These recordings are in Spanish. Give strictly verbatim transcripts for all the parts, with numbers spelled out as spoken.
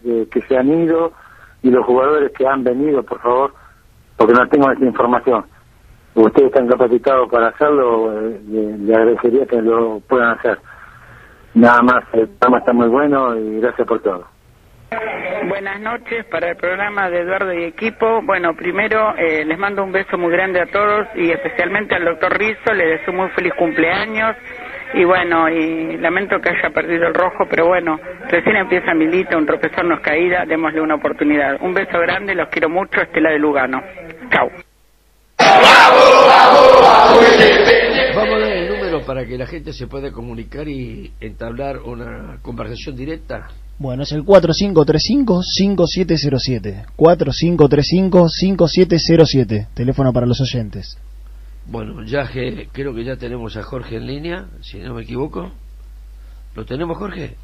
eh, que se han ido y los jugadores que han venido, por favor, porque no tengo esa información. Ustedes están capacitados para hacerlo, eh, le, le agradecería que lo puedan hacer. Nada más, el programa está muy bueno y gracias por todo. Buenas noches para el programa de Eduardo y equipo. Bueno, primero eh, les mando un beso muy grande a todos y especialmente al doctor Rizzo, le deseo muy feliz cumpleaños. Y bueno, y lamento que haya perdido el rojo, pero bueno, recién empieza Milita, un tropezón no es caída, démosle una oportunidad. Un beso grande, los quiero mucho, Estela de Lugano. Chau. Vamos a dar el número para que la gente se pueda comunicar y entablar una conversación directa. Bueno, es el cuatro cinco tres cinco, cinco siete cero siete. cuatro cinco tres cinco, cinco siete cero siete. Teléfono para los oyentes. Bueno, ya que creo que ya tenemos a Jorge en línea, si no me equivoco. ¿Lo tenemos, Jorge?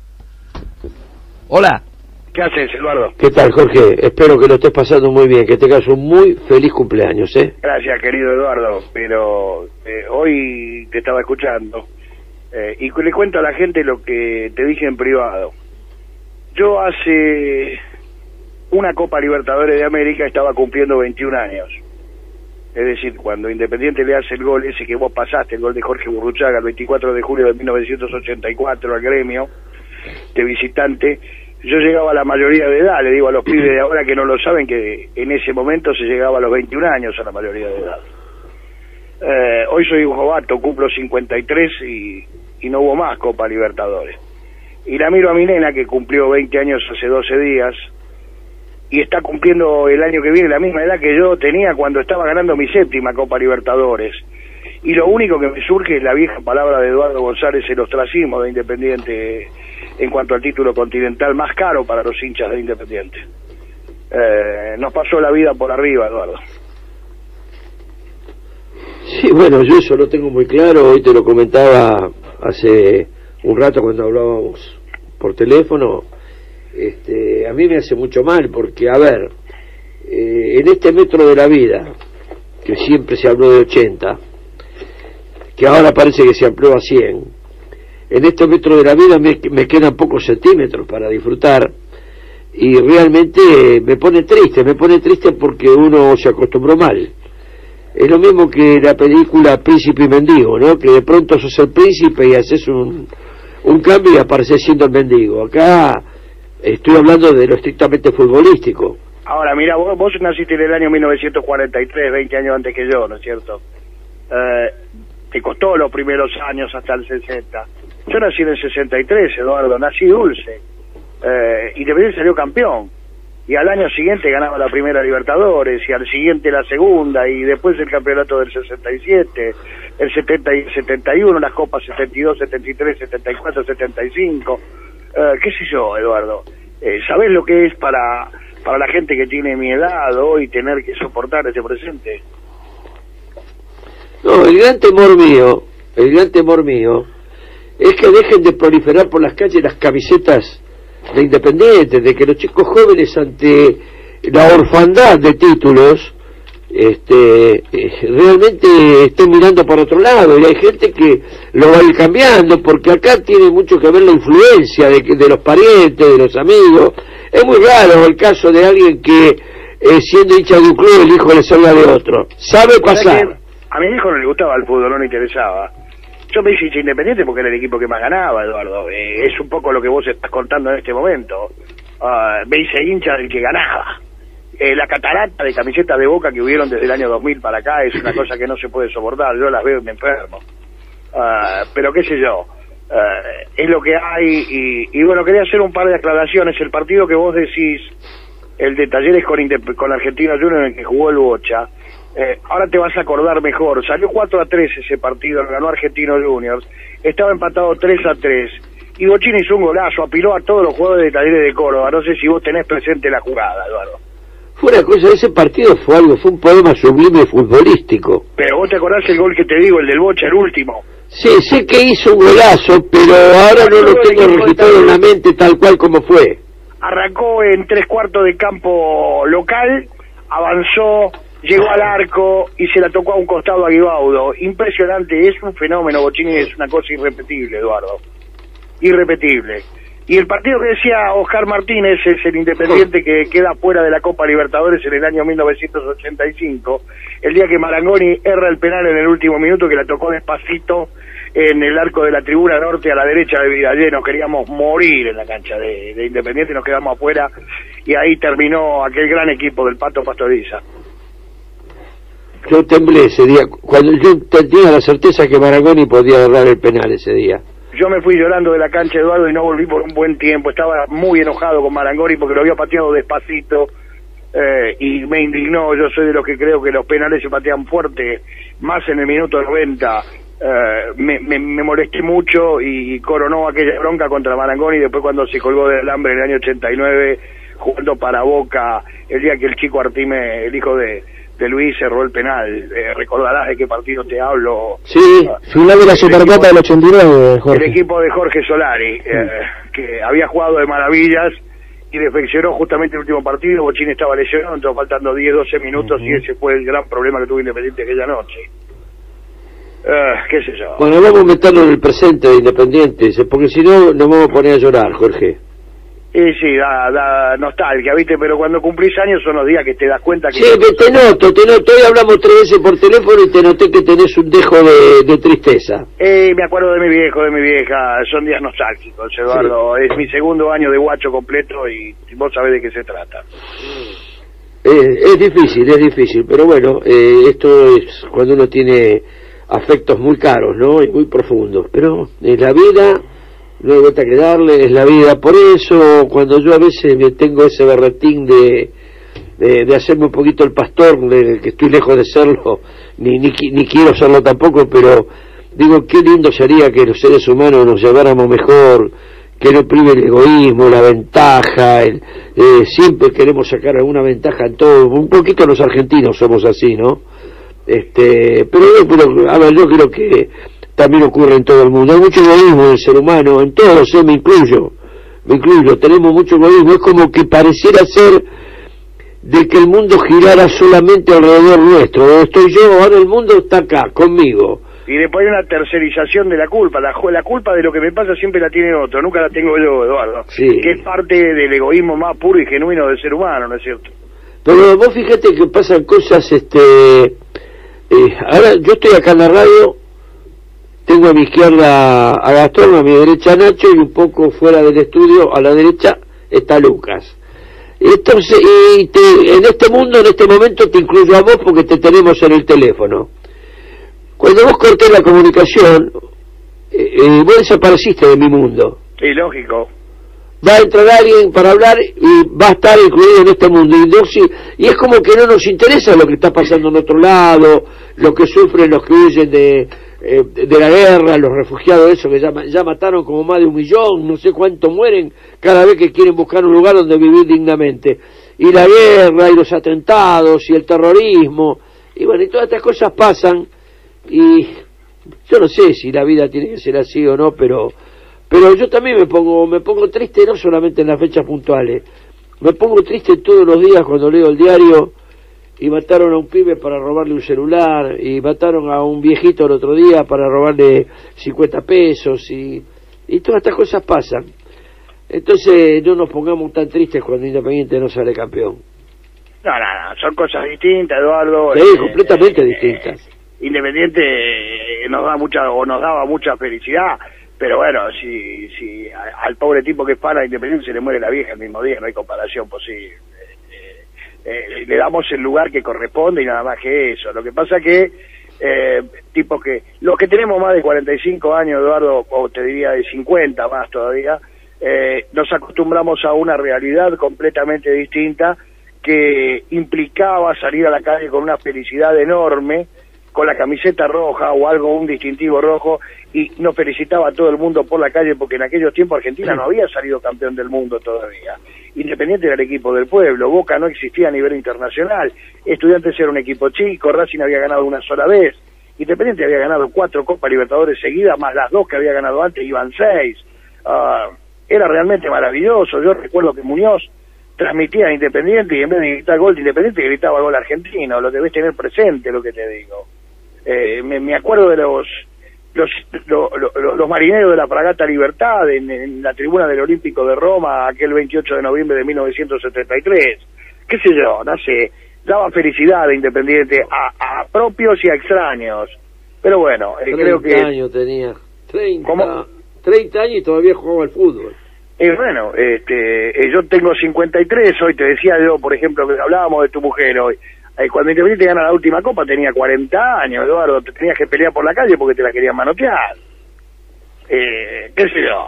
Hola. ¿Qué haces, Eduardo? ¿Qué tal, Jorge? Espero que lo estés pasando muy bien, que tengas un muy feliz cumpleaños, ¿eh? Gracias, querido Eduardo, pero eh, hoy te estaba escuchando eh, y le cuento a la gente lo que te dije en privado. Yo hace una Copa Libertadores de América estaba cumpliendo veintiún años. Es decir, cuando Independiente le hace el gol ese que vos pasaste, el gol de Jorge Burruchaga el veinticuatro de julio de mil novecientos ochenta y cuatro al Gremio de visitante, yo llegaba a la mayoría de edad. Le digo a los pibes de ahora que no lo saben que en ese momento se llegaba a los veintiún años a la mayoría de edad. Eh, hoy soy un jovato, cumplo cincuenta y tres y, y no hubo más Copa Libertadores. Y la miro a mi nena que cumplió veinte años hace doce días y está cumpliendo el año que viene la misma edad que yo tenía cuando estaba ganando mi séptima Copa Libertadores. Y lo único que me surge es la vieja palabra de Eduardo González, el ostracismo de Independiente en cuanto al título continental más caro para los hinchas de Independiente. Eh, nos pasó la vida por arriba, Eduardo. Sí, bueno, yo eso lo tengo muy claro. Hoy te lo comentaba hace un rato cuando hablábamos por teléfono. Este, a mí me hace mucho mal porque, a ver, eh, en este metro de la vida, que siempre se habló de ochenta, que ahora parece que se amplió a cien, en este metro de la vida me, me quedan pocos centímetros para disfrutar y realmente me pone triste, me pone triste porque uno se acostumbró mal. Es lo mismo que la película Príncipe y Mendigo, ¿no? Que de pronto sos el príncipe y haces un, un cambio y apareces siendo el mendigo. Acá estoy hablando de lo estrictamente futbolístico. Ahora, mira, vos, vos naciste en el año mil novecientos cuarenta y tres, veinte años antes que yo, ¿no es cierto? Eh, te costó los primeros años hasta el sesenta. Yo nací en el sesenta y tres, Eduardo, nací dulce. Eh, Independiente salió campeón. Y al año siguiente ganaba la primera Libertadores, y al siguiente la segunda, y después el campeonato del sesenta y siete, el setenta y setenta y uno, las copas setenta y dos, setenta y tres, setenta y cuatro, setenta y cinco. Eh, qué sé yo, Eduardo. Eh, ¿Sabés lo que es para, para la gente que tiene mi edad hoy tener que soportar ese presente? No, el gran temor mío, el gran temor mío, es que dejen de proliferar por las calles las camisetas de Independiente, de que los chicos jóvenes ante la orfandad de títulos este eh, realmente estén mirando para otro lado, y hay gente que lo va a ir cambiando, porque acá tiene mucho que ver la influencia de, de los parientes, de los amigos. Es muy raro el caso de alguien que eh, siendo hincha de un club el hijo le salga de otro. Sabe pasar. A mi hijo no le gustaba el fútbol, no le interesaba. Yo me hice hincha Independiente porque era el equipo que más ganaba, Eduardo. Eh, es un poco lo que vos estás contando en este momento. Uh, me hice hincha del que ganaba. Eh, la catarata de camisetas de Boca que hubieron desde el año dos mil para acá es una cosa que no se puede soportar. Yo las veo y me enfermo. Uh, pero qué sé yo, uh, es lo que hay. Y, y bueno, quería hacer un par de aclaraciones. El partido que vos decís, el de Talleres con, Indep con Argentino Juniors, en el que jugó el Bocha, Eh, ahora te vas a acordar mejor. Salió cuatro a tres ese partido, lo ganó Argentino Juniors, estaba empatado tres a tres y Bochini hizo un golazo, apiló a todos los jugadores de Talleres de Córdoba. No sé si vos tenés presente la jugada, Eduardo. Fue una cosa, ese partido fue algo, fue un poema sublime futbolístico. Pero vos te acordás el gol que te digo, el del Bocha, el último. Sí, sé que hizo un golazo, pero ahora no lo tengo registrado en la mente tal cual como fue. Arrancó en tres cuartos de campo local, avanzó, llegó al arco y se la tocó a un costado a Guibaudo. Impresionante, es un fenómeno. Bochini es una cosa irrepetible, Eduardo. Irrepetible. Y el partido que decía Oscar Martínez es el Independiente que queda fuera de la Copa Libertadores en el año mil novecientos ochenta y cinco, el día que Marangoni erra el penal en el último minuto, que la tocó despacito en el arco de la tribuna norte a la derecha de Vidallé. Nos queríamos morir en la cancha de, de Independiente, nos quedamos afuera, y ahí terminó aquel gran equipo del Pato Pastoriza. Yo temblé ese día, cuando yo tenía la certeza que Marangoni podía agarrar el penal ese día. Yo me fui llorando de la cancha, Eduardo, y no volví por un buen tiempo. Estaba muy enojado con Marangoni porque lo había pateado despacito, eh, y me indignó. Yo soy de los que creo que los penales se patean fuerte, más en el minuto noventa. Eh, me, me, me molesté mucho y coronó aquella bronca contra Marangoni después cuando se colgó del alambre en el año ochenta y nueve, jugando para Boca, el día que el chico Artime, el hijo de... de Luis, cerró el penal. Eh, recordarás de qué partido te hablo. Sí, final de la Supercopa del ochenta y nueve, Jorge. El equipo de Jorge Solari, eh, que había jugado de maravillas y defeccionó justamente el último partido. Bochín estaba lesionado, entonces faltando diez, doce minutos, uh-huh. y ese fue el gran problema que tuvo Independiente aquella noche. Eh, qué sé yo. Bueno, vamos a meterlo en el presente de Independiente, porque si no nos vamos a poner a llorar, Jorge. Y sí, da, da nostalgia, ¿viste? Pero cuando cumplís años son los días que te das cuenta que... Sí, que te noto, te noto. Hoy hablamos tres veces por teléfono y te noté que tenés un dejo de, de tristeza. Eh, me acuerdo de mi viejo, de mi vieja. Son días nostálgicos, Eduardo. Sí. Es mi segundo año de guacho completo y vos sabés de qué se trata. Eh, es difícil, es difícil, pero bueno, eh, esto es cuando uno tiene afectos muy caros, ¿no? Y muy profundos. Pero en la vida... no hay vuelta que darle, es la vida. Por eso, cuando yo a veces me tengo ese berretín de, de, de hacerme un poquito el pastor, de que estoy lejos de serlo, ni, ni, ni quiero serlo tampoco, pero digo, qué lindo sería que los seres humanos nos lleváramos mejor, que no prive el egoísmo, la ventaja, el, eh, siempre queremos sacar alguna ventaja en todo. Un poquito los argentinos somos así, ¿no? Este, pero, pero a ver, yo creo que también ocurre en todo el mundo. Hay mucho egoísmo en el ser humano, en todos, ¿eh? me incluyo, me incluyo, tenemos mucho egoísmo. Es como que pareciera ser de que el mundo girara solamente alrededor nuestro. Donde estoy yo, ahora el mundo está acá, conmigo. Y después hay una tercerización de la culpa. La, la culpa de lo que me pasa siempre la tiene otro, nunca la tengo yo, Eduardo. Sí. Que es parte del egoísmo más puro y genuino del ser humano, ¿no es cierto? Pero vos fíjate que pasan cosas, este... Eh, ahora yo estoy acá en la radio... Tengo a mi izquierda a Gastón, a mi derecha a Nacho, y un poco fuera del estudio, a la derecha, está Lucas. Entonces, y te, en este mundo, en este momento, te incluyo a vos porque te tenemos en el teléfono. Cuando vos cortés la comunicación, eh, eh, vos desapareciste de mi mundo. Sí, lógico. Va a entrar alguien para hablar y va a estar incluido en este mundo. Y, no, sí, y es como que no nos interesa lo que está pasando en otro lado, lo que sufren los que huyen de... Eh, de la guerra, los refugiados, eso que ya, ya mataron como más de un millón, no sé cuánto mueren cada vez que quieren buscar un lugar donde vivir dignamente, y la guerra, y los atentados, y el terrorismo, y bueno, y todas estas cosas pasan, y yo no sé si la vida tiene que ser así o no, pero pero yo también me pongo me pongo triste, no solamente en las fechas puntuales, me pongo triste todos los días cuando leo el diario, y mataron a un pibe para robarle un celular, y mataron a un viejito el otro día para robarle cincuenta pesos, y, y todas estas cosas pasan. Entonces no nos pongamos tan tristes cuando Independiente no sale campeón. No, no, no, son cosas distintas, Eduardo. Sí, eh, completamente eh, distintas. Eh, Independiente eh, nos da mucha, o nos daba mucha felicidad, pero bueno, si, si a, al pobre tipo que es pana de Independiente se le muere la vieja el mismo día, no hay comparación posible. Eh, le damos el lugar que corresponde y nada más que eso. Lo que pasa que eh, tipos que los que tenemos más de cuarenta y cinco años, Eduardo, o te diría de cincuenta más todavía, eh, nos acostumbramos a una realidad completamente distinta que implicaba salir a la calle con una felicidad enorme, con la camiseta roja o algo, un distintivo rojo, y nos felicitaba a todo el mundo por la calle, porque en aquellos tiempos Argentina no había salido campeón del mundo todavía. Independiente era el equipo del pueblo, Boca no existía a nivel internacional, Estudiantes era un equipo chico, Racing había ganado una sola vez, Independiente había ganado cuatro Copas Libertadores seguidas, más las dos que había ganado antes, iban seis. Uh, era realmente maravilloso. Yo recuerdo que Muñoz transmitía a Independiente y en vez de gritar gol de Independiente gritaba gol argentino. Lo debes tener presente, lo que te digo. Eh, me, me acuerdo de los los, lo, lo, los marineros de la fragata Libertad en, en la tribuna del Olímpico de Roma aquel veintiocho de noviembre de mil novecientos setenta y tres, qué sé yo, no sé, daba felicidad a Independiente a, a propios y a extraños, pero bueno, eh, creo que... treinta años tenía, treinta, ¿Cómo? treinta años y todavía jugaba al fútbol. Y bueno, este, eh, yo tengo cincuenta y tres, hoy te decía yo, por ejemplo, que hablábamos de tu mujer hoy, eh, cuando Independiente gana la última copa tenía cuarenta años, Eduardo, te tenías que pelear por la calle porque te la querían manotear. Eh, qué sé yo.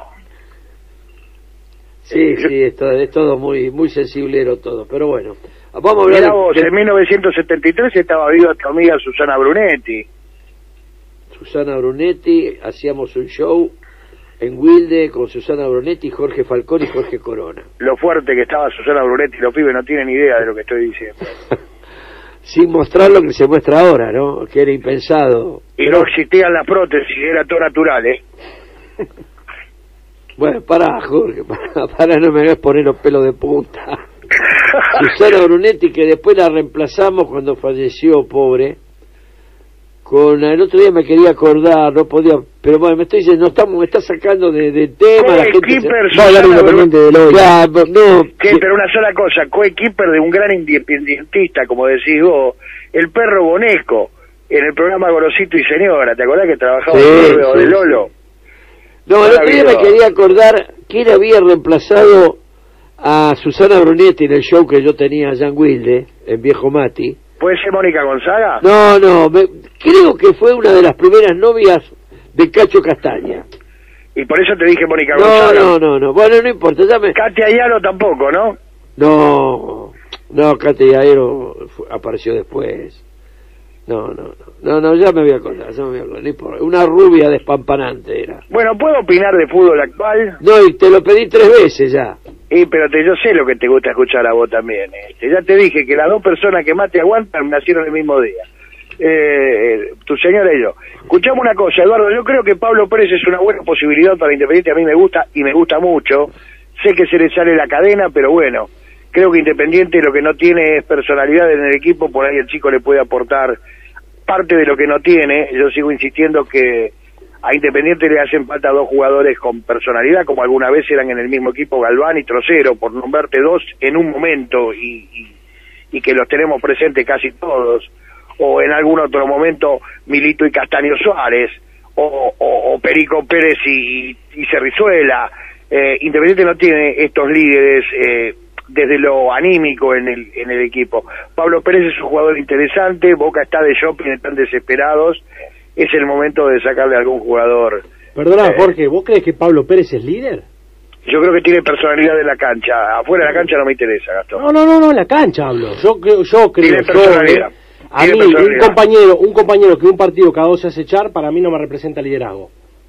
Sí, eh, sí, es todo, es todo muy muy sensiblero todo, pero bueno. Vamos a hablar Mirá de- vos, de, en mil novecientos setenta y tres estaba viva tu amiga Susana Brunetti. Susana Brunetti, hacíamos un show en Wilde con Susana Brunetti, Jorge Falcón y Jorge Corona. Lo fuerte que estaba Susana Brunetti, los pibes no tienen idea de lo que estoy diciendo. Sin mostrar lo que se muestra ahora, ¿no? Que era impensado. Y no existían las prótesis, era todo natural, ¿eh? Bueno, pará, Jorge, pará, pará, no me hagas poner los pelos de punta. Susana Brunetti, que después la reemplazamos cuando falleció, pobre. Con el otro día me quería acordar, no podía, pero bueno, me estoy diciendo, no estamos, me está sacando de, de tema, la gente se... Coequiper Va a hablar Susana Independiente del hoy. Ya, no, ¿Qué? que- Pero una sola cosa, coequiper de un gran independientista, como decís vos, el perro Bonesco, en el programa Gorosito y Señora, ¿te acordás que trabajaba Sí, en el sí, de sí. Lolo? no, el otro día me Maravilloso. quería acordar quién había reemplazado a Susana Brunetti en el show que yo tenía allá en Wilde, en Viejo Mati. ¿Puede ser Mónica Gonzaga? No, no, me- creo que fue una de las primeras novias de Cacho Castaña. Y por eso te dije Mónica No, Gonzaga. no, no, no, bueno, no importa, ya me... Katia Ayalo tampoco, ¿no? No, no, Katy Aero fu- apareció después. No, no, no, no, no, ya me voy a acordar, ya me voy a acordar, no importa. Una rubia despampanante era. Bueno, ¿puedo opinar de fútbol actual? No, y te lo pedí tres veces ya. Y pero te, yo sé lo que te gusta escuchar a vos también. Este. Ya te dije que las dos personas que más te aguantan nacieron el mismo día. Eh, tu señora y yo. Escuchame una cosa, Eduardo, yo creo que Pablo Pérez es una buena posibilidad para Independiente, a mí me gusta y me gusta mucho. Sé que se le sale la cadena, pero bueno, creo que Independiente lo que no tiene es personalidad en el equipo, por ahí el chico le puede aportar parte de lo que no tiene. Yo sigo insistiendo que a Independiente le hacen falta dos jugadores con personalidad, como alguna vez eran en el mismo equipo Galván y Trocero, por nombrarte dos en un momento y, y, y que los tenemos presentes casi todos, o en algún otro momento Milito y Castaño Suárez, o, o, o Perico Pérez y, y Cerrizuela. Eh, Independiente no tiene estos líderes eh, desde lo anímico en el, en el equipo. Pablo Pérez es un jugador interesante, Boca está de shopping, están desesperados, es el momento de sacarle a algún jugador. Perdona, Eh, Jorge, ¿vos crees que Pablo Pérez es líder? Yo creo que tiene personalidad en la cancha, afuera de la cancha no me interesa, Gastón. No, no, no, no, en la cancha hablo. Yo creo, yo creo, Tiene yo, personalidad. eh, a Tiene mí un personalidad. compañero, un compañero que un partido cada dos se hace echar, para mí no me representa liderazgo.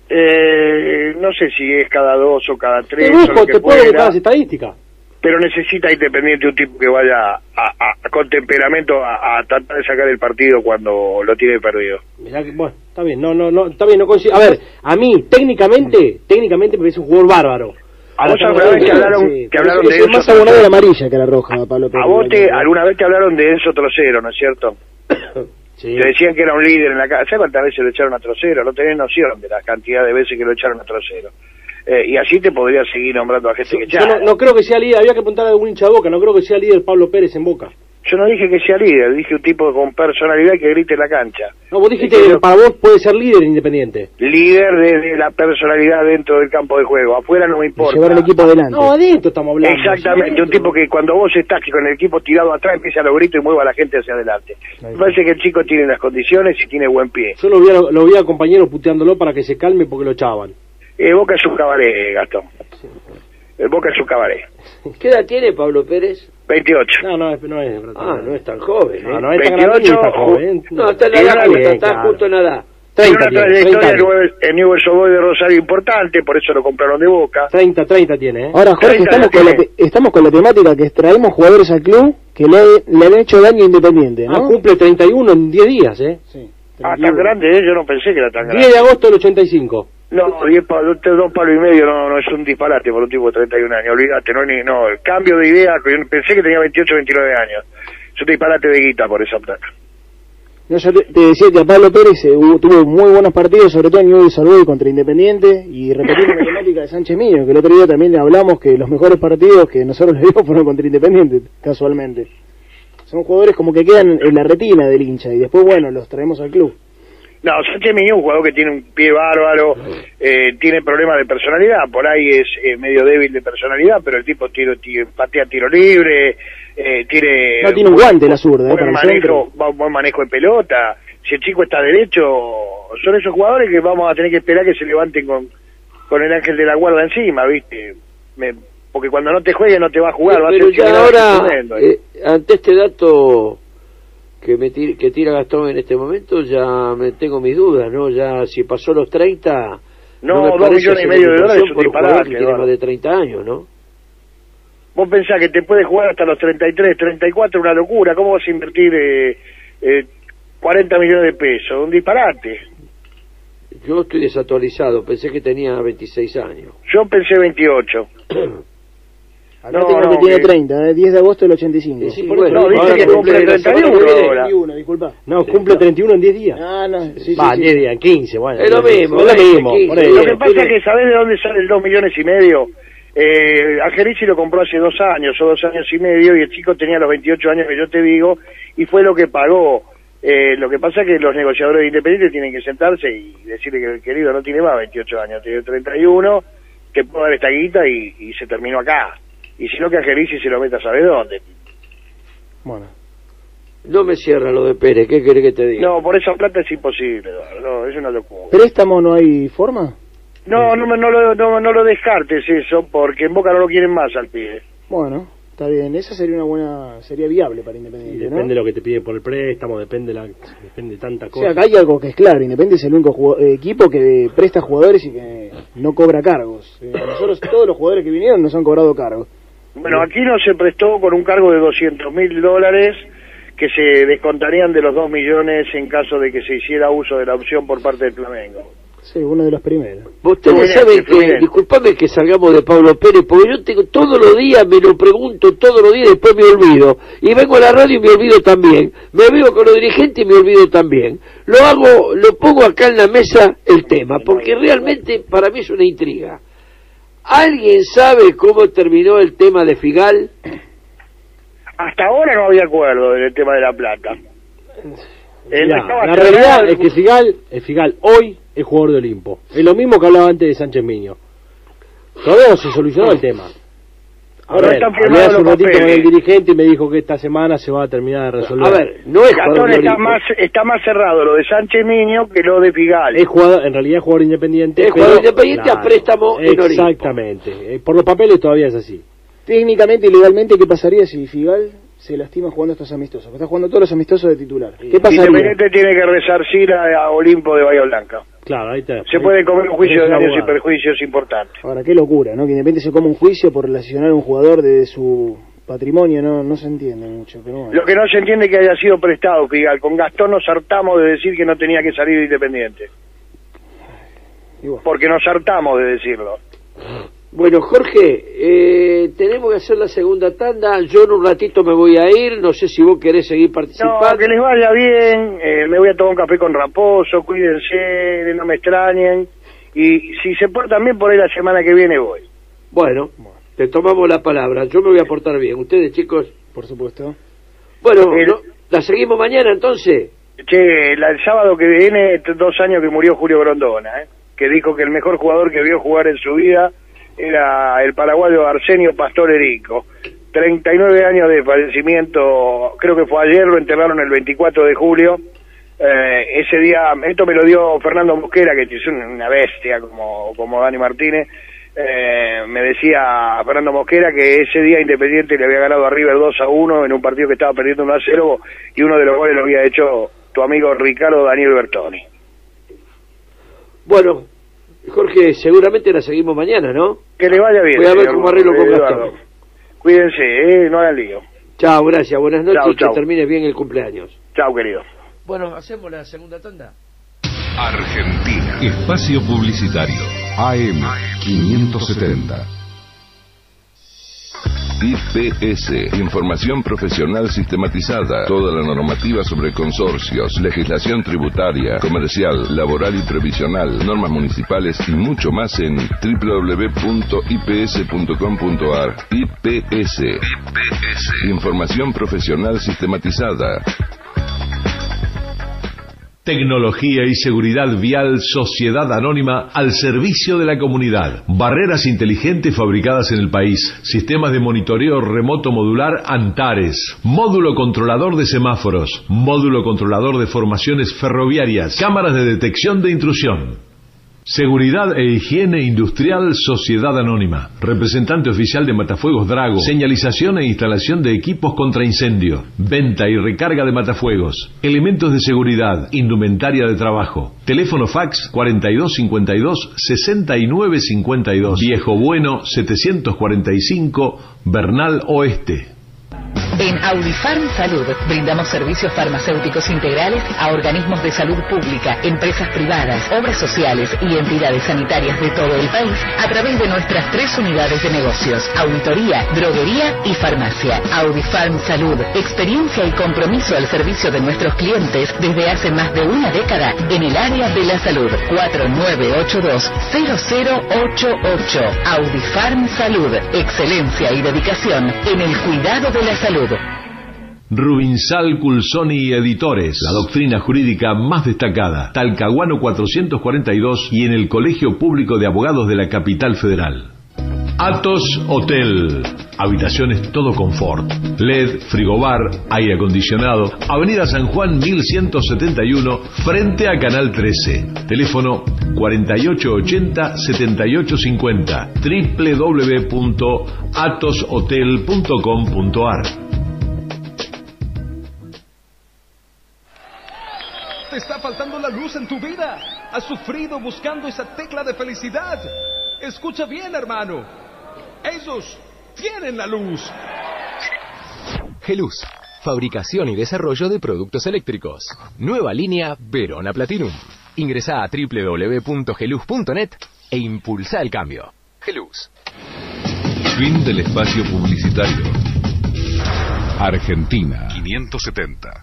Eh, no sé si es cada dos o cada tres, Te o busco, lo que te puedo fuera, buscar las estadísticas. pero necesita Independiente un tipo que vaya a, a- con temperamento a, a tratar de sacar el partido cuando lo tiene perdido. Mirá que, bueno, está bien, no, no, no, está bien, no consigo. A ver, a mí, técnicamente, técnicamente me parece un jugador bárbaro. ¿A vos alguna vez te hablaron, Sí. te hablaron Es- de es Enzo más abonado de la Trocero? amarilla que la roja, Pablo Pérez. A vos te, alguna vez te hablaron de Enzo Trocero, ¿no es cierto? Sí. Te decían que era un líder en la casa. ¿Sabes cuántas veces lo echaron a Trocero? No tenés noción de la cantidad de veces que lo echaron a Trocero. Eh, y así te podría seguir nombrando a gente que Yo echaron. no, no creo que sea líder, había que apuntar a algún hincha de Boca, no creo que sea líder Pablo Pérez en Boca. Yo no dije que sea líder, dije un tipo con personalidad que grite en la cancha. No, vos dijiste Es que que yo- para vos puede ser líder Independiente. Líder desde la personalidad dentro del campo de juego. Afuera no me importa. Llevar el equipo adelante. No, adentro estamos hablando. Exactamente, un tipo que cuando vos estás con el equipo tirado atrás empieza a los gritos y mueva a la gente hacia adelante. Me parece que el chico tiene las condiciones y tiene buen pie. Yo lo vi, a, lo vi a compañeros puteándolo para que se calme porque lo echaban. Eh, Boca es un cabaret, Gastón. El Boca es un cabaret. ¿Qué edad tiene Pablo Pérez? veintiocho. No, no, es- no es. Ah, no es tan joven, ¿eh? No, no es tan grande ni tan joven. No, está en la Tiene edad una- justa, está claro. justo en la edad. Tiene treinta una tiene, trayectoria treinta en Newell's- en Newell's Old Boys de Rosario importante, por eso lo compraron de Boca. treinta, treinta tiene, ¿eh? Ahora, Jorge, treinta estamos ya con, la, tiene. te- estamos con la temática que traemos jugadores al club que le, le han hecho daño a Independiente, Ah, ¿no? cumple treinta y uno en diez días, ¿eh? Sí. Ah, tan grande, ¿eh? Yo no pensé que era tan grande. diez de agosto del ochenta y cinco. No, diez palos, dos palos y medio no, no es un disparate por un tipo de treinta y un años, olvídate, no, ni, no, el cambio de idea, que yo pensé que tenía veintiocho, veintinueve años, es un disparate de guita por esa plata. No, yo te, te decía que a Pablo Pérez eh, hubo, tuvo muy buenos partidos, sobre todo en Newell's Old Boys contra Independiente, y repetir la temática de Sánchez Miño, que el otro día también hablamos que los mejores partidos que nosotros le dimos fueron contra Independiente, casualmente. Son jugadores como que quedan en la retina del hincha, y después, bueno, los traemos al club. No, Sánchez Miño es un jugador que tiene un pie bárbaro, eh, tiene problemas de personalidad, por ahí es eh, medio débil de personalidad, pero el tipo tiro, tiro, patea tiro libre, eh, tiene... No tiene un guante la zurda, eh, buen para el manejo, centro. buen manejo de pelota, si el chico está derecho, son esos jugadores que vamos a tener que esperar que se levanten con, con el ángel de la guarda encima, ¿viste? Me, porque cuando no te juegue no te va a jugar, va a Pero ser ya ahora, tremendo, eh, ante este dato que me tira, que tira Gastón en este momento, ya me tengo mis dudas, ¿no? Ya si pasó los treinta, no, no me dos parece millones y hacer medio de dólares inversión es un por un jugador disparate, que tiene ¿no? más de treinta años, ¿no? Vos pensás que te puede jugar hasta los treinta y tres, treinta y cuatro, una locura. ¿Cómo vas a invertir eh, eh, cuarenta millones de pesos? Un disparate. Yo estoy desactualizado, pensé que tenía veintiséis años. Yo pensé veintiocho. Acá No, tengo no, que tiene que- treinta, eh, diez de agosto del ochenta y cinco. Sí, Por bueno, eso- no, dice ahora que cumple la treinta y uno semana que viene. ahora. treinta y uno, disculpa. No, cumple treinta y uno en diez días. Ah, no, sí, sí, Va, sí. diez días, en quince, bueno. Es lo mismo, Es lo veinte, mismo, quince. por ahí. Lo que Bien, pasa tiene- es que ¿sabés de dónde sale el dos millones y medio? Eh, Angelici lo compró hace dos años o dos años y medio y el chico tenía los veintiocho años que yo te digo y fue lo que pagó. Eh, lo que pasa es que los negociadores de Independiente tienen que sentarse y decirle que el querido no tiene más veintiocho años, tiene treinta y uno, te puedo dar esta guita y, y se terminó acá. Y si no, que Angelici se lo meta, ¿sabe dónde? Bueno. No me cierra lo de Pérez, ¿qué querés que te diga? No, por esa plata es imposible, Eduardo, no, es una locura. ¿Préstamo no hay forma? No, no, me- no, lo, no, no lo descartes eso, porque en Boca no lo quieren más al pibe. Bueno, está bien. Esa sería una buena, sería viable para Y Independiente, depende ¿no? de lo que te piden por el préstamo, depende la, depende de tanta O cosa. sea, acá hay algo que es claro. Independiente es el único jugo- eh, equipo que presta jugadores y que no cobra cargos. Eh, nosotros, todos los jugadores que vinieron nos han cobrado cargos. Bueno, aquí no se prestó con un cargo de doscientos mil dólares que se descontarían de los dos millones en caso de que se hiciera uso de la opción por parte del Flamengo. Sí, uno de los primeros. Ustedes Fluminense, saben que, Fluminense. disculpame que salgamos de Pablo Pérez, porque yo tengo todos los días, me lo pregunto todos los días, después me olvido. Y vengo a la radio y me olvido también. Me olvido con los dirigentes y me olvido también. Lo hago, lo pongo acá en la mesa el tema, porque realmente para mí es una intriga. ¿Alguien sabe cómo terminó el tema de Figal? Hasta ahora no había acuerdo en el tema de la plata. Él Mirá, estaba la cerrado- realidad es que Figal, el Figal hoy es jugador de Olimpo. Es lo mismo que hablaba antes de Sánchez Miño. Todavía no se solucionó el tema. A Ahora ver, están hablé firmados hace un los ratito con papeles. el dirigente y me dijo que esta semana se va a terminar de resolver. A ver, no es jugador Gastón de está Olimpo. más, está más cerrado lo de Sánchez Miño que lo de Figal. Es jugador, en realidad es jugador independiente. Es pero- jugador independiente a préstamo en Olimpo. Exactamente. Eh, Por los papeles todavía es así. Técnicamente y legalmente, ¿qué pasaría si Figal se lastima jugando estos amistosos? Está jugando todos los amistosos de titular. ¿Qué pasaría? Independiente tiene que resarcir a, a Olimpo de Bahía Blanca. Claro, ahí está. Se puede comer un juicio Es de un daños y abogado. perjuicios importante. Ahora, qué locura, ¿no? Que Independiente se come un juicio por lesionar a un jugador de su patrimonio, no no se entiende mucho, pero bueno. Lo que no se entiende es que haya sido prestado, Figal. Con Gastón nos hartamos de decir que no tenía que salir de Independiente. Y bueno. Porque nos hartamos de decirlo. Bueno, Jorge, eh, tenemos que hacer la segunda tanda. Yo en un ratito me voy a ir. No sé si vos querés seguir No, participando. que les vaya bien. eh, me voy a tomar un café con Raposo. Cuídense, no me extrañen. Y si se portan bien, por ahí la semana que viene voy. Bueno, te tomamos la palabra. Yo me voy a portar bien. Ustedes, chicos. Por supuesto. Bueno, El- ¿no? ¿La seguimos mañana entonces? Che, la- el sábado que viene, t- dos años que murió Julio Grondona, ¿eh? Que dijo que el mejor jugador que vio jugar en su vida era el paraguayo Arsenio Pastor Erico. treinta y nueve años de fallecimiento, creo que fue ayer, lo enterraron el veinticuatro de julio. Eh, ese día, esto me lo dio Fernando Mosquera, que es una bestia como, como Dani Martínez. Eh, me decía Fernando Mosquera que ese día Independiente le había ganado a River dos a uno en un partido que estaba perdiendo uno a cero y uno de los goles lo había hecho tu amigo Ricardo Daniel Bertoni. Bueno, Jorge, seguramente la seguimos mañana, ¿no? Que le vaya bien. Voy a ver señor cómo arreglo con Eduardo. Gastón. Cuídense, eh, no hagan lío. Chao, gracias. Buenas noches Chau, y que chau. termines bien el cumpleaños. Chao, querido. Bueno, hacemos la segunda tanda. Argentina. Espacio Publicitario. A M quinientos setenta. I P S, información profesional sistematizada, toda la normativa sobre consorcios, legislación tributaria, comercial, laboral y previsional, normas municipales y mucho más en doble u doble u doble u punto i p s punto com punto a r. I P S, I P S, información profesional sistematizada. Tecnología y seguridad vial Sociedad Anónima al servicio de la comunidad. Barreras inteligentes fabricadas en el país. Sistemas de monitoreo remoto modular Antares. Módulo controlador de semáforos. Módulo controlador de formaciones ferroviarias. Cámaras de detección de intrusión. Seguridad e Higiene Industrial Sociedad Anónima. Representante oficial de Matafuegos Drago. Señalización e instalación de equipos contra incendio. Venta y recarga de matafuegos. Elementos de seguridad. Indumentaria de trabajo. Teléfono fax cuarenta y dos cincuenta y dos sesenta y nueve cincuenta y dos. Viejo Bueno setecientos cuarenta y cinco, Bernal Oeste. En Audifarm Salud brindamos servicios farmacéuticos integrales a organismos de salud pública, empresas privadas, obras sociales y entidades sanitarias de todo el país a través de nuestras tres unidades de negocios: auditoría, droguería y farmacia. Audifarm Salud, experiencia y compromiso al servicio de nuestros clientes desde hace más de una década en el área de la salud. Cuatro nueve ocho dos cero cero ocho ocho. Audifarm Salud, excelencia y dedicación en el cuidado de la salud. Rubinsal Culsoni Editores, la doctrina jurídica más destacada. Talcahuano cuatrocientos cuarenta y dos y en el Colegio Público de Abogados de la Capital Federal. Atos Hotel, habitaciones todo confort, L E D, frigobar, aire acondicionado. Avenida San Juan mil ciento setenta y uno, frente a Canal trece. Teléfono cuarenta y ocho ochenta setenta y ocho cincuenta. doble u doble u doble u punto atos hotel punto com punto a r. Te está faltando la luz en tu vida. Has sufrido buscando esa tecla de felicidad. Escucha bien, hermano. Ellos tienen la luz. Geluz, fabricación y desarrollo de productos eléctricos. Nueva línea Verona Platinum. Ingresá a doble u doble u doble u punto geluz punto net e impulsa el cambio. Geluz. Fin del espacio publicitario. Argentina quinientos setenta.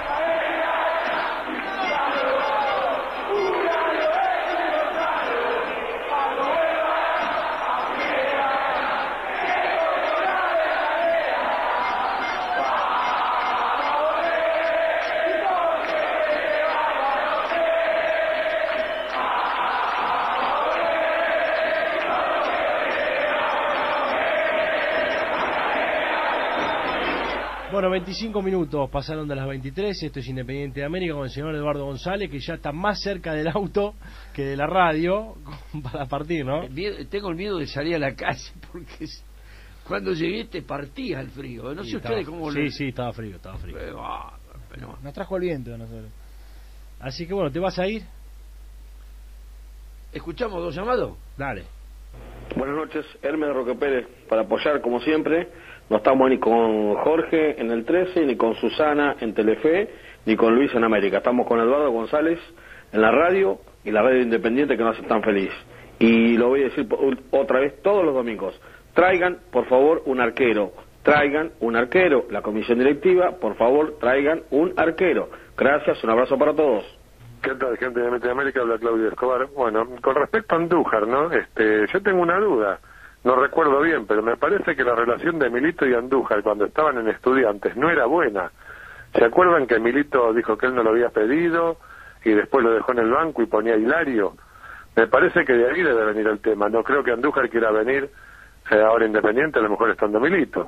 Bueno, veinticinco minutos pasaron de las veintitrés. Esto es Independiente de América con el señor Eduardo González, que ya está más cerca del auto que de la radio para partir, ¿no? El miedo, tengo el miedo de salir a la calle porque cuando llegué te partía el frío. No sí, sé estaba, ustedes cómo Sí, lo... sí, estaba frío, estaba frío. Pero, pero... Nos trajo el viento a nosotros. Así que bueno, ¿te vas a ir? ¿Escuchamos dos llamados? Dale. Buenas noches, Hermes de Roque Pérez, para apoyar como siempre. No estamos ni con Jorge en el trece, ni con Susana en Telefe, ni con Luis en América. Estamos con Eduardo González en la radio y la radio independiente que nos hace tan feliz. Y lo voy a decir otra vez todos los domingos. Traigan, por favor, un arquero. Traigan un arquero. La comisión directiva, por favor, traigan un arquero. Gracias, un abrazo para todos. ¿Qué tal, gente de Mete América? Habla Claudio Escobar. Bueno, con respecto a Andújar, ¿no? Este, yo tengo una duda. No recuerdo bien, pero me parece que la relación de Milito y Andújar cuando estaban en Estudiantes no era buena. ¿Se acuerdan que Milito dijo que él no lo había pedido y después lo dejó en el banco y ponía a Hilario? Me parece que de ahí debe venir el tema. No creo que Andújar quiera venir eh, ahora Independiente, a lo mejor estando Milito.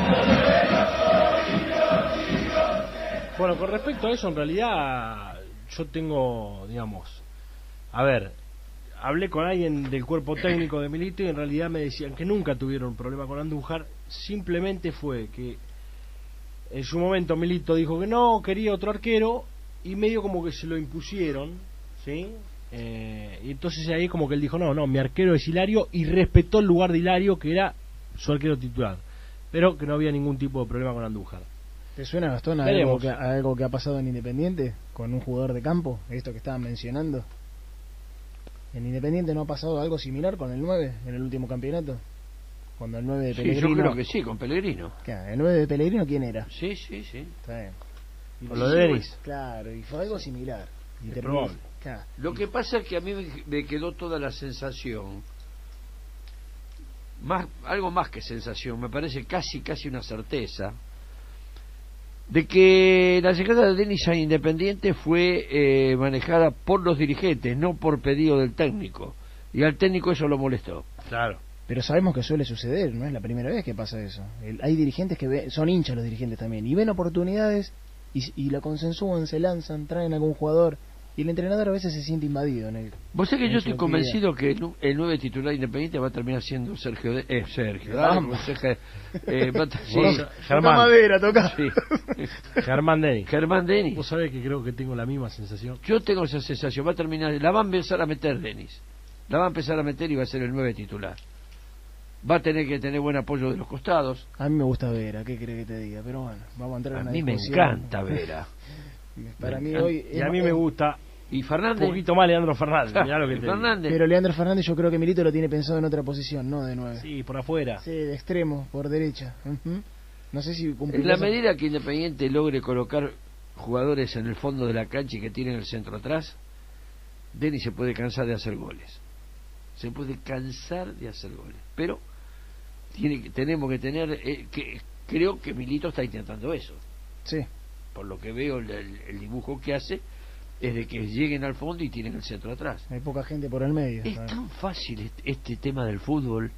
Bueno, con respecto a eso, en realidad yo tengo, digamos, a ver, hablé con alguien del cuerpo técnico de Milito y en realidad me decían que nunca tuvieron problema con Andújar. Simplemente fue que en su momento Milito dijo que no, quería otro arquero y medio como que se lo impusieron, ¿sí? Eh, y entonces ahí como que él dijo no, no, mi arquero es Hilario, y respetó el lugar de Hilario, que era su arquero titular, pero que no había ningún tipo de problema con Andújar. ¿Te suena, Gastón, a algo, que, a algo que ha pasado en Independiente con un jugador de campo? Esto que estaban mencionando. ¿En Independiente no ha pasado algo similar con el nueve en el último campeonato? Cuando el nueve de Sí, Pellegrino... yo creo que sí, con Pellegrino. Claro, ¿el nueve de Pellegrino quién era? Sí, sí, sí. Está bien. Y Con lo de Denis. Claro, y fue algo similar. Y Es te probable. claro. Lo que pasa es que a mí me, me quedó toda la sensación, más algo más que sensación, me parece casi casi una certeza, de que la llegada de Denis a Independiente fue eh, manejada por los dirigentes, no por pedido del técnico. Y al técnico eso lo molestó. Claro. Pero sabemos que suele suceder, no es la primera vez que pasa eso. El, hay dirigentes que ve, son hinchas los dirigentes también, y ven oportunidades y, y la consensúan, se lanzan, traen a algún jugador, y el entrenador a veces se siente invadido en el... Vos sabés que en yo su estoy actividad. convencido que el, el nueve titular Independiente va a terminar siendo Sergio de, eh, Sergio dale, Vamos. como Sergio, eh, va a- sí, Vos, Toca Germán. madera, toca. sí. Germán Denis. Germán Denis. Vos sabés que creo que tengo la misma sensación. Yo tengo esa sensación, va a terminar, la va a empezar a meter Denis, la va a empezar a meter y va a ser el nueve titular. Va a tener que tener buen apoyo de los costados. A mí me gusta Vera, ¿qué crees que te diga? Pero bueno, vamos a entrar A en una mí me discusión. encanta Vera. Para Me mí encanta. hoy... Y a mí me gusta Y un Fernández. poquito más Leandro Fernández. Mirá lo que te digo. Fernández. Pero Leandro Fernández yo creo que Milito lo tiene pensado en otra posición, no de nueve. Sí, por afuera. Sí, de extremo, por derecha. Ujú. No sé si cumplirá En la esa- medida que Independiente logre colocar jugadores en el fondo de la cancha y que tienen el centro atrás, Denis se puede cansar de hacer goles. Se puede cansar de hacer goles. Pero tiene que- tenemos que tener... eh, que creo que Milito está intentando eso. Sí. Por lo que veo, el, el- el dibujo que hace es de que lleguen al fondo y tienen el centro atrás. Hay poca gente por el medio. Es ¿sabes? tan fácil este, este tema del fútbol.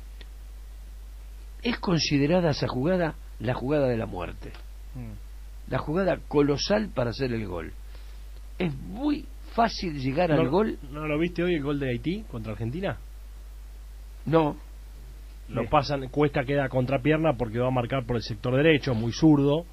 Es considerada esa jugada la jugada de la muerte. Mm. La jugada colosal para hacer el gol. Es muy fácil llegar al ¿No, gol. ¿No lo viste hoy el gol de Haití contra Argentina? No. Lo Sí. pasan, Cuesta queda a contrapierna porque va a marcar por el sector derecho, muy zurdo.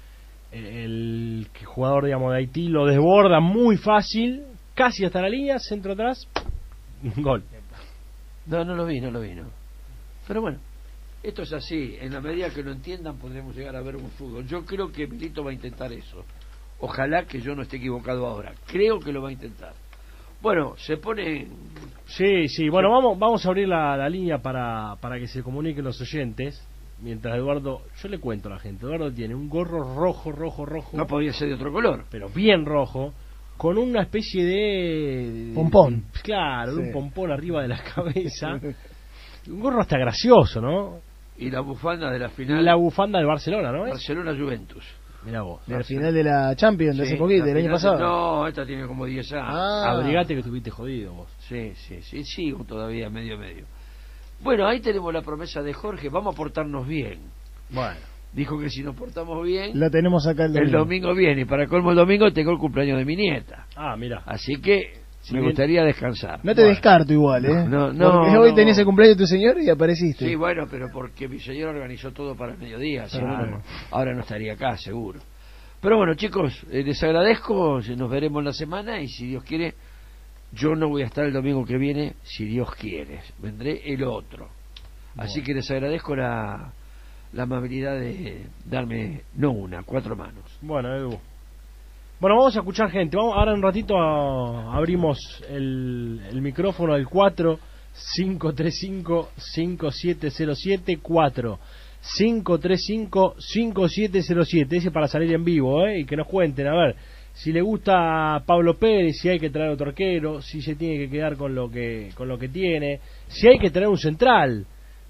El, el jugador, digamos, de Haití lo desborda muy fácil, casi hasta la línea, centro atrás, gol. No, no lo vi, no lo vi, no. Pero bueno, esto es así. En la medida que lo entiendan podremos llegar a ver un fútbol. Yo creo que Milito va a intentar eso. Ojalá que yo no esté equivocado ahora. Creo que lo va a intentar. Bueno, se pone... Sí, sí, bueno, vamos vamos a abrir la, la línea para, para que se comuniquen los oyentes. Mientras Eduardo, yo le cuento a la gente, Eduardo tiene un gorro rojo, rojo, rojo. No podía ser de otro color. Pero bien rojo, con una especie de... Pompón. Claro, de Sí. un pompón arriba de la cabeza. Un gorro hasta gracioso, ¿no? Y la bufanda de la final... La bufanda de Barcelona, ¿no? Barcelona-Juventus. Mirá vos. De la final de la Champions de Sí, hace poquito, la del año final de- pasado. No, esta tiene como diez años. Ah. Abrigate que estuviste jodido vos. Sí, sí, sí, sigo todavía medio medio. Bueno, ahí tenemos la promesa de Jorge, vamos a portarnos bien. Bueno. Dijo que si nos portamos bien, Lo tenemos acá el el domingo. domingo viene. Y para colmo el domingo tengo el cumpleaños de mi nieta. Ah, mira. Así que Si me bien- gustaría descansar. No te Bueno. descarto igual, ¿eh? No, no, Porque hoy no. tenías el cumpleaños de tu señor y apareciste. Sí, bueno, pero porque mi señor organizó todo para el mediodía, así Claro. que no- ahora no estaría acá, seguro. Pero bueno, chicos, eh, les agradezco, nos veremos la semana y si Dios quiere, yo no voy a estar el domingo que viene, si Dios quiere, vendré el otro. Así Bueno. que les agradezco la, la amabilidad de darme, no una, cuatro manos. Bueno, Edu. Bueno, vamos a escuchar gente. Vamos, ahora en un ratito a- abrimos el, el micrófono al cuatro cinco tres cinco cinco siete cero siete cuatro cinco tres cinco cinco siete cero siete. Ese para salir en vivo, ¿eh? Y que nos cuenten, a ver, si le gusta Pablo Pérez, si hay que traer otro arquero, si se tiene que quedar con lo que con lo que tiene, si hay que traer un central.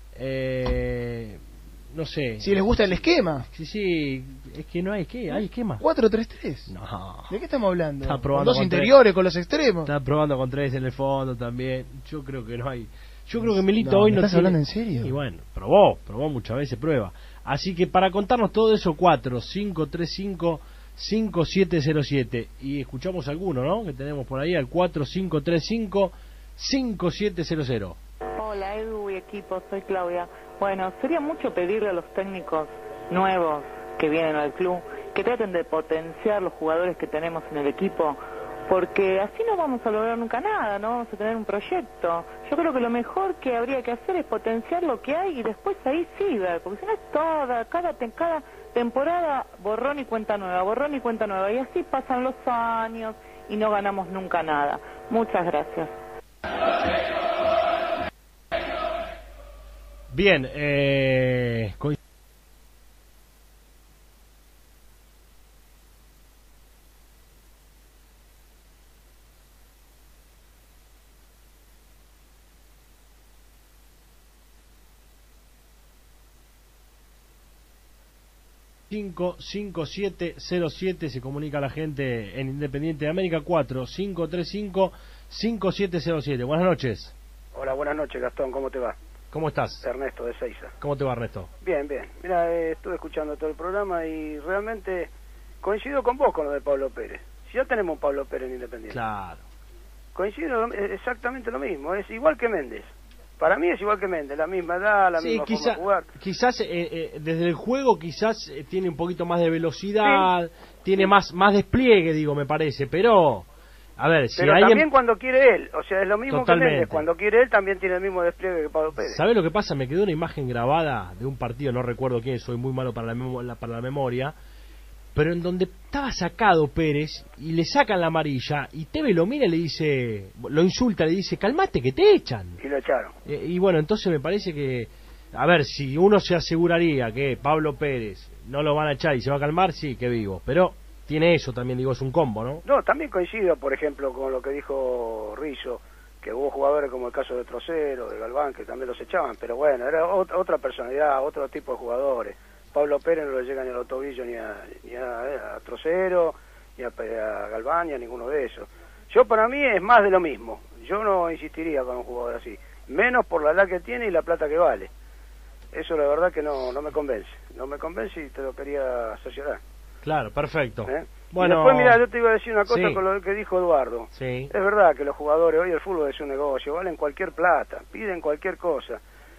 Eh, no sé. Si les gusta el esquema. Sí, sí, es que no hay que, hay esquema. cuatro tres tres. No. ¿De qué estamos hablando? Está Con probando dos con interiores, con los extremos. Está probando con tres en el fondo también. Yo creo que no hay. Yo creo que Milito No, hoy ¿me no estás tiene- hablando en serio? Y bueno, probó, probó muchas veces prueba. Así que para contarnos todo eso, cuatro cinco tres cinco cinco siete cero siete. Y escuchamos alguno, ¿no? Que tenemos por ahí al cuatro cinco tres cinco cinco siete cero cero. Hola Edu y equipo, soy Claudia. Bueno, sería mucho pedirle a los técnicos nuevos que vienen al club que traten de potenciar los jugadores que tenemos en el equipo, porque así no vamos a lograr nunca nada, no vamos a tener un proyecto. Yo creo que lo mejor que habría que hacer es potenciar lo que hay y después ahí sí ver, porque si no es toda, cada, te- cada temporada borrón y cuenta nueva, borrón y cuenta nueva, y así pasan los años y no ganamos nunca nada. Muchas gracias. Bien, eh... cinco cinco siete cero siete se comunica la gente en Independiente de América. Cuatro cinco tres cinco cinco siete cero siete. Buenas noches. Hola, buenas noches, Gastón, ¿cómo te va? ¿Cómo estás? Ernesto de Seiza. ¿Cómo te va, Ernesto? Bien, bien. Mira, eh, estuve escuchando todo el programa y realmente coincido con vos con lo de Pablo Pérez. Si ya tenemos un Pablo Pérez en Independiente. Claro. Coincido exactamente lo mismo, es igual que Méndez. Para mí es igual que Méndez, la misma edad, la sí, misma quizá, forma de jugar. Quizás eh, eh, desde el juego quizás eh, tiene un poquito más de velocidad, sí. tiene más más despliegue, digo, me parece, pero a ver, si pero alguien... también cuando quiere él, o sea, es lo mismo Totalmente. que Méndez, cuando quiere él también tiene el mismo despliegue que Pablo Pérez. ¿Sabés lo que pasa? Me quedó una imagen grabada de un partido, no recuerdo quién, soy muy malo para la, memo la, para la memoria, pero en donde estaba sacado Pérez y le sacan la amarilla y Tevez lo mira y le dice, lo insulta, le dice, calmate que te echan. Y lo echaron. Eh, y bueno, entonces me parece que, a ver, si uno se aseguraría que Pablo Pérez no lo van a echar y se va a calmar, sí, que vivo, pero tiene eso también, digo, es un combo, ¿no? No, también coincido, por ejemplo, con lo que dijo Rizzo, que hubo jugadores como el caso de Trocero, de Galván, que también los echaban, pero bueno, era ot otra personalidad, otro tipo de jugadores. Pablo Pérez no le llega ni a los tobillos ni a, ni a, a Trocero, ni a, a Galván, ni a ninguno de esos. Yo, para mí, es más de lo mismo. Yo no insistiría con un jugador así, menos por la edad que tiene y la plata que vale. Eso la verdad que no, no me convence. No me convence y te lo quería cerciorar. Claro, perfecto. ¿Eh? Bueno, y después, mira, yo te iba a decir una cosa sí. con lo que dijo Eduardo. Sí. Es verdad que los jugadores, hoy el fútbol es un negocio, valen cualquier plata, piden cualquier cosa.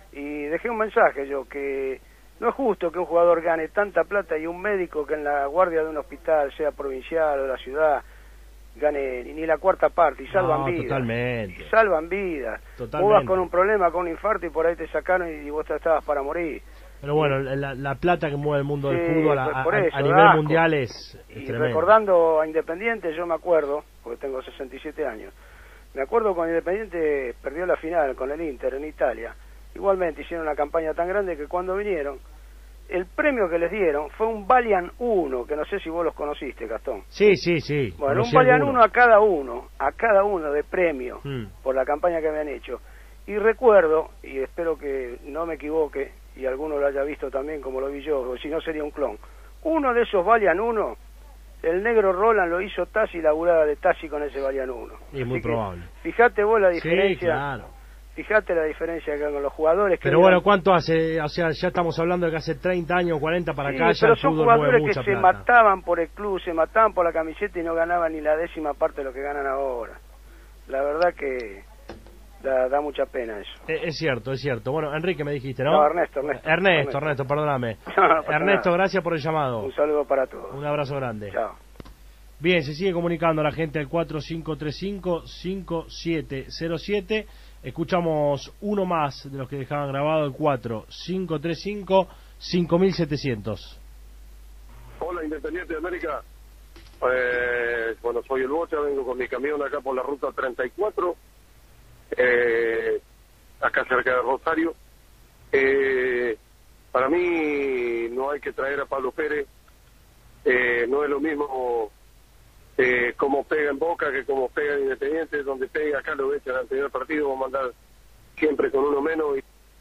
Y dejé un mensaje yo, que no es justo que un jugador gane tanta plata y un médico que en la guardia de un hospital, sea provincial o de la ciudad, gane ni la cuarta parte y salvan no, vidas. Totalmente. Y salvan vidas. Totalmente. Vos vas con un problema, con un infarto y por ahí te sacaron y vos estabas para morir. Pero bueno, la, la plata que mueve el mundo sí, del fútbol a, pues eso, a, a nivel asco. mundial es, es y tremendo. Recordando a Independiente, yo me acuerdo, porque tengo sesenta y siete años, me acuerdo cuando Independiente perdió la final con el Inter en Italia. Igualmente hicieron una campaña tan grande que cuando vinieron, el premio que les dieron fue un Valiant uno, que no sé si vos los conociste, Gastón. Sí, sí, sí. Bueno, un Valiant uno a cada uno, a cada uno de premio, mm. por la campaña que habían hecho. Y recuerdo, y espero que no me equivoque, y alguno lo haya visto también como lo vi yo, o si no sería un clon, uno de esos Valiant uno, el negro Roland lo hizo Tassi, laburada de Tassi con ese Valiant uno. Y es muy probable. Fíjate vos la diferencia. Sí, claro. Fíjate la diferencia que con los jugadores que... Pero bueno, ¿cuánto hace? O sea, ya estamos hablando de que hace treinta años, cuarenta para sí, acá, ya pero el son fútbol jugadores mueve que mucha se plata. mataban por el club, se mataban por la camiseta y no ganaban ni la décima parte de lo que ganan ahora. La verdad que da, da mucha pena eso. Es, es cierto, es cierto. Bueno, Enrique me dijiste, ¿no? No, Ernesto, Ernesto. Ernesto, Ernesto, Ernesto perdóname. No, no Ernesto, nada. gracias por el llamado. Un saludo para todos. Un abrazo grande. Chao. Bien, se sigue comunicando a la gente al cuatro cinco tres cinco cinco siete cero siete. Escuchamos uno más de los que dejaban grabado, el cuatro cinco tres cinco cinco setecientos. Hola, Independiente de América. Eh, bueno, soy el Bocha, vengo con mi camión acá por la ruta treinta y cuatro, eh, acá cerca de Rosario. Eh, para mí no hay que traer a Pablo Pérez, eh, no es lo mismo eh, como pega en Boca que como pega en Independiente, donde pega acá lo ves en el anterior partido, vamos a andar siempre con uno menos. Y...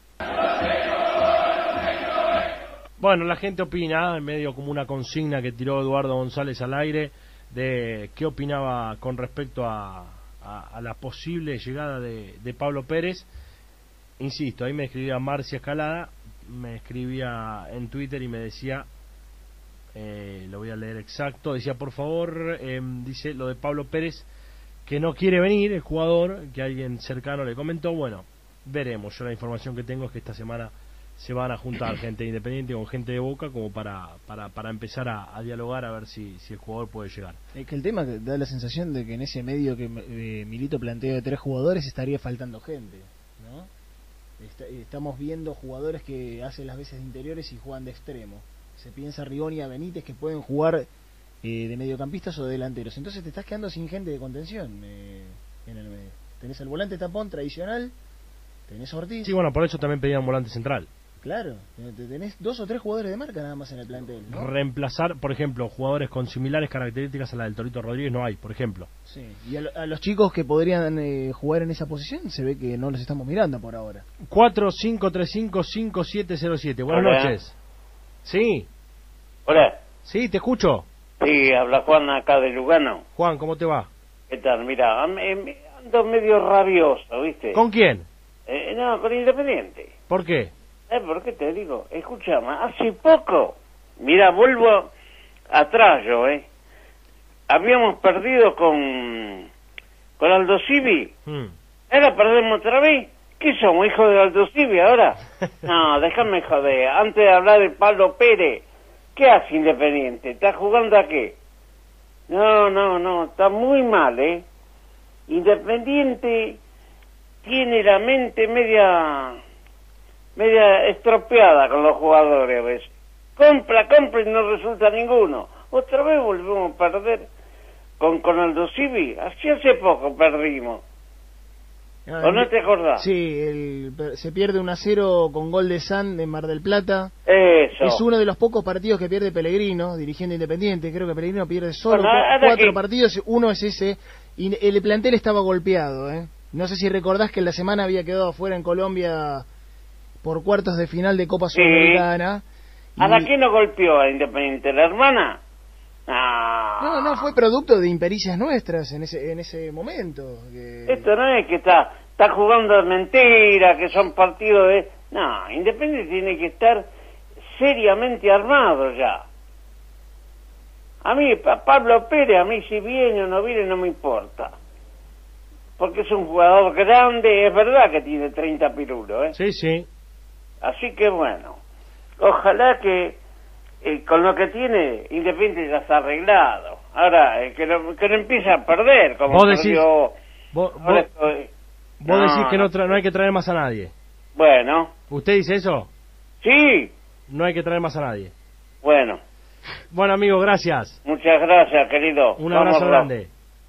Bueno, la gente opina, en medio como una consigna que tiró Eduardo González al aire, de qué opinaba con respecto a, a, a la posible llegada de, de Pablo Pérez. Insisto, ahí me escribía Marcia Escalada, me escribía en Twitter y me decía, eh, lo voy a leer exacto, decía, por favor, eh, dice lo de Pablo Pérez, que no quiere venir, el jugador, que alguien cercano le comentó. Bueno, veremos. Yo la información que tengo es que esta semana se van a juntar gente Independiente con gente de Boca como para para, para empezar a, a dialogar a ver si, si el jugador puede llegar. Es que el tema que da la sensación de que en ese medio que eh, Milito planteó de tres jugadores estaría faltando gente, ¿no? Está, estamos viendo jugadores que hacen las veces de interiores y juegan de extremo. Se piensa Rigoni y Benítez que pueden jugar eh, de mediocampistas o de delanteros. Entonces te estás quedando sin gente de contención eh, en el medio. Tenés el volante tapón tradicional tenés Ortiz. Sí, bueno, por eso también pedían volante central. Claro, tenés dos o tres jugadores de marca nada más en el plantel, ¿no? Reemplazar, por ejemplo, jugadores con similares características a la del Torito Rodríguez no hay, por ejemplo. Sí, y a, lo, a los chicos que podrían eh, jugar en esa posición se ve que no los estamos mirando por ahora. cuatro cinco tres cinco cinco siete cero siete. Buenas Hola. noches. Sí. Hola. Sí, te escucho. Sí, habla Juan acá de Lugano. Juan, ¿cómo te va? ¿Qué tal? Mira, am- em- ando medio rabioso, ¿viste? ¿Con quién? Eh, no, con Independiente. ¿Por qué? ¿Eh? ¿Por qué te digo? Escúchame, hace poco, mira, vuelvo atrás yo, ¿eh? Habíamos perdido con, con Aldo Civi. Hmm. ¿Ahora perdemos otra vez? ¿Qué somos, hijos de Aldo Civi ahora? No, déjame joder. Antes de hablar de Pablo Pérez, ¿qué hace Independiente? ¿Está jugando a qué? No, no, no, está muy mal, ¿eh? Independiente tiene la mente media media estropeada con los jugadores a veces. Compra, compra y no resulta ninguno. Otra vez volvemos a perder con, con Aldo Civi. Así hace poco perdimos. Ah, ¿O no te acordás? Sí, el, se pierde uno a cero con gol de San en Mar del Plata. Eso. Es uno de los pocos partidos que pierde Pellegrino, dirigiendo Independiente. Creo que Pellegrino pierde solo Bueno, cu- ahora cuatro que- partidos, uno es ese. Y el plantel estaba golpeado, ¿eh? No sé si recordás que en la semana había quedado afuera en Colombia por cuartos de final de Copa Sí. Sudamericana. ¿A la quién nos golpeó a Independiente? ¿La hermana? Ah, No, no, fue producto de impericias nuestras en ese en ese momento. que- esto no es que está, está jugando de mentira, que son partidos de... No, Independiente tiene que estar seriamente armado ya. A mí, pa- Pablo Pérez, a mí si viene o no viene no me importa. Porque es un jugador grande, es verdad que tiene treinta pirulos, ¿eh? Sí, sí. Así que bueno, ojalá que eh, con lo que tiene Independiente ya está arreglado. Ahora, eh, que, no, que no empiece a perder, como Vos decís, perdió... vos, ahora vos- estoy- vos No, decís que no, no. tra- no hay que traer más a nadie. Bueno, ¿Usted dice eso? sí, No hay que traer más a nadie. bueno, Bueno, amigo, gracias. muchas gracias, querido. Un Vamos, abrazo Ro. grande.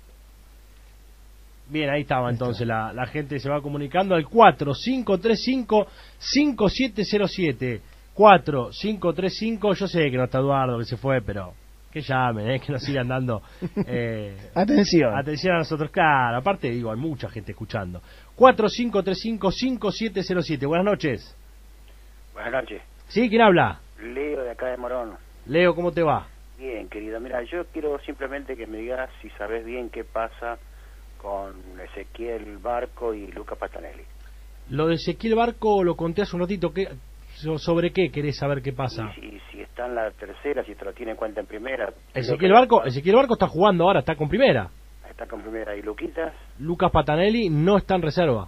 Bien, ahí estaba entonces, la, la gente se va comunicando al cuatro cinco tres cinco cinco siete cero siete. cuatro cinco tres cinco, yo sé que no está Eduardo, que se fue, pero que llamen, eh, que nos sigan dando eh, Atención. atención a nosotros. Claro, aparte digo, hay mucha gente escuchando. cuatro cinco tres cinco cinco siete cero siete. Buenas noches. Buenas noches. ¿Sí? ¿Quién habla? Leo de acá de Morón. Leo, ¿cómo te va? Bien, querido. Mira, yo quiero simplemente que me digas si sabes bien qué pasa con Ezequiel Barco y Luca Patanelli. Lo de Ezequiel Barco lo conté hace un ratito. ¿Qué, so- ¿Sobre qué querés saber qué pasa? Y si, si está en la tercera, si te lo tiene en cuenta en primera. Ezequiel Barco, Ezequiel Barco está jugando ahora, está con primera. Está con primera. ¿Y Luquitas? Lucas Patanelli no está en reserva.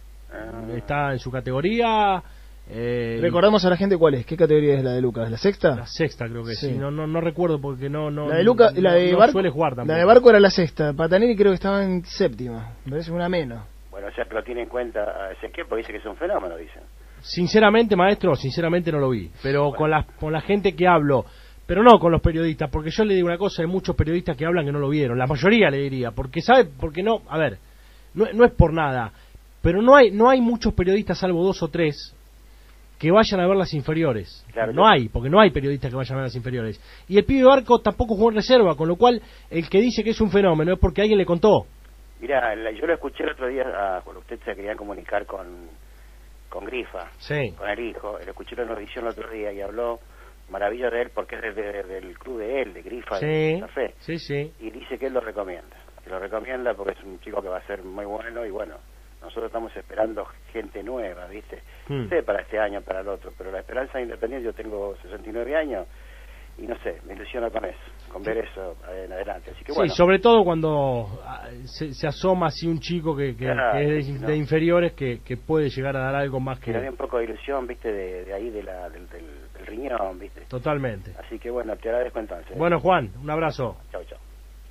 Ah, Está en su categoría. Eh, Recordamos a la gente cuál es, qué categoría es la de Lucas, ¿la sexta? La sexta creo que sí. Sí. No, no, no recuerdo porque no, no. La de Luca, no- la de no Barco, suele jugar tampoco. la de Barco era la sexta. Patanelli creo que estaba en séptima. Me parece una menos. bueno, o sea que lo tiene en cuenta a Ezequiel porque dice que es un fenómeno, dicen. Sinceramente, maestro, sinceramente no lo vi. Pero con la con la gente que hablo, pero no con los periodistas, porque yo le digo una cosa, hay muchos periodistas que hablan que no lo vieron. La mayoría le diría, porque sabe, porque no, a ver, no, no es por nada, pero no hay no hay muchos periodistas salvo dos o tres que vayan a ver las inferiores. Claro, no yo- hay, porque no hay periodistas que vayan a ver las inferiores. Y el pibe Barco tampoco jugó en reserva, con lo cual el que dice que es un fenómeno es porque alguien le contó. Mira, la- yo lo escuché el otro día a, cuando usted se quería comunicar con, con Grifa, Sí. con el hijo. Lo escuché en la audición el otro día y habló maravilla de él porque es de- de- del club de él, de Grifa, de Sí, Santa Fe. sí, sí. Y dice que él lo recomienda. Que lo recomienda porque es un chico que va a ser muy bueno y bueno, nosotros estamos esperando gente nueva, ¿viste? Hmm. No sé para este año, para el otro, pero la esperanza de Independiente, yo tengo sesenta y nueve años y no sé, me ilusiona con eso, con ver eso en adelante. Así que Sí, bueno, sobre todo cuando ah, se, se asoma así un chico que, que- Claro, que es de, no. de inferiores que, que puede llegar a dar algo más que le dé que... un poco de ilusión, ¿viste? De, de ahí, de la, del, del, del riñón, ¿viste? Totalmente. Así que bueno, te agradezco entonces. Bueno, Juan, un abrazo. Chau, chau.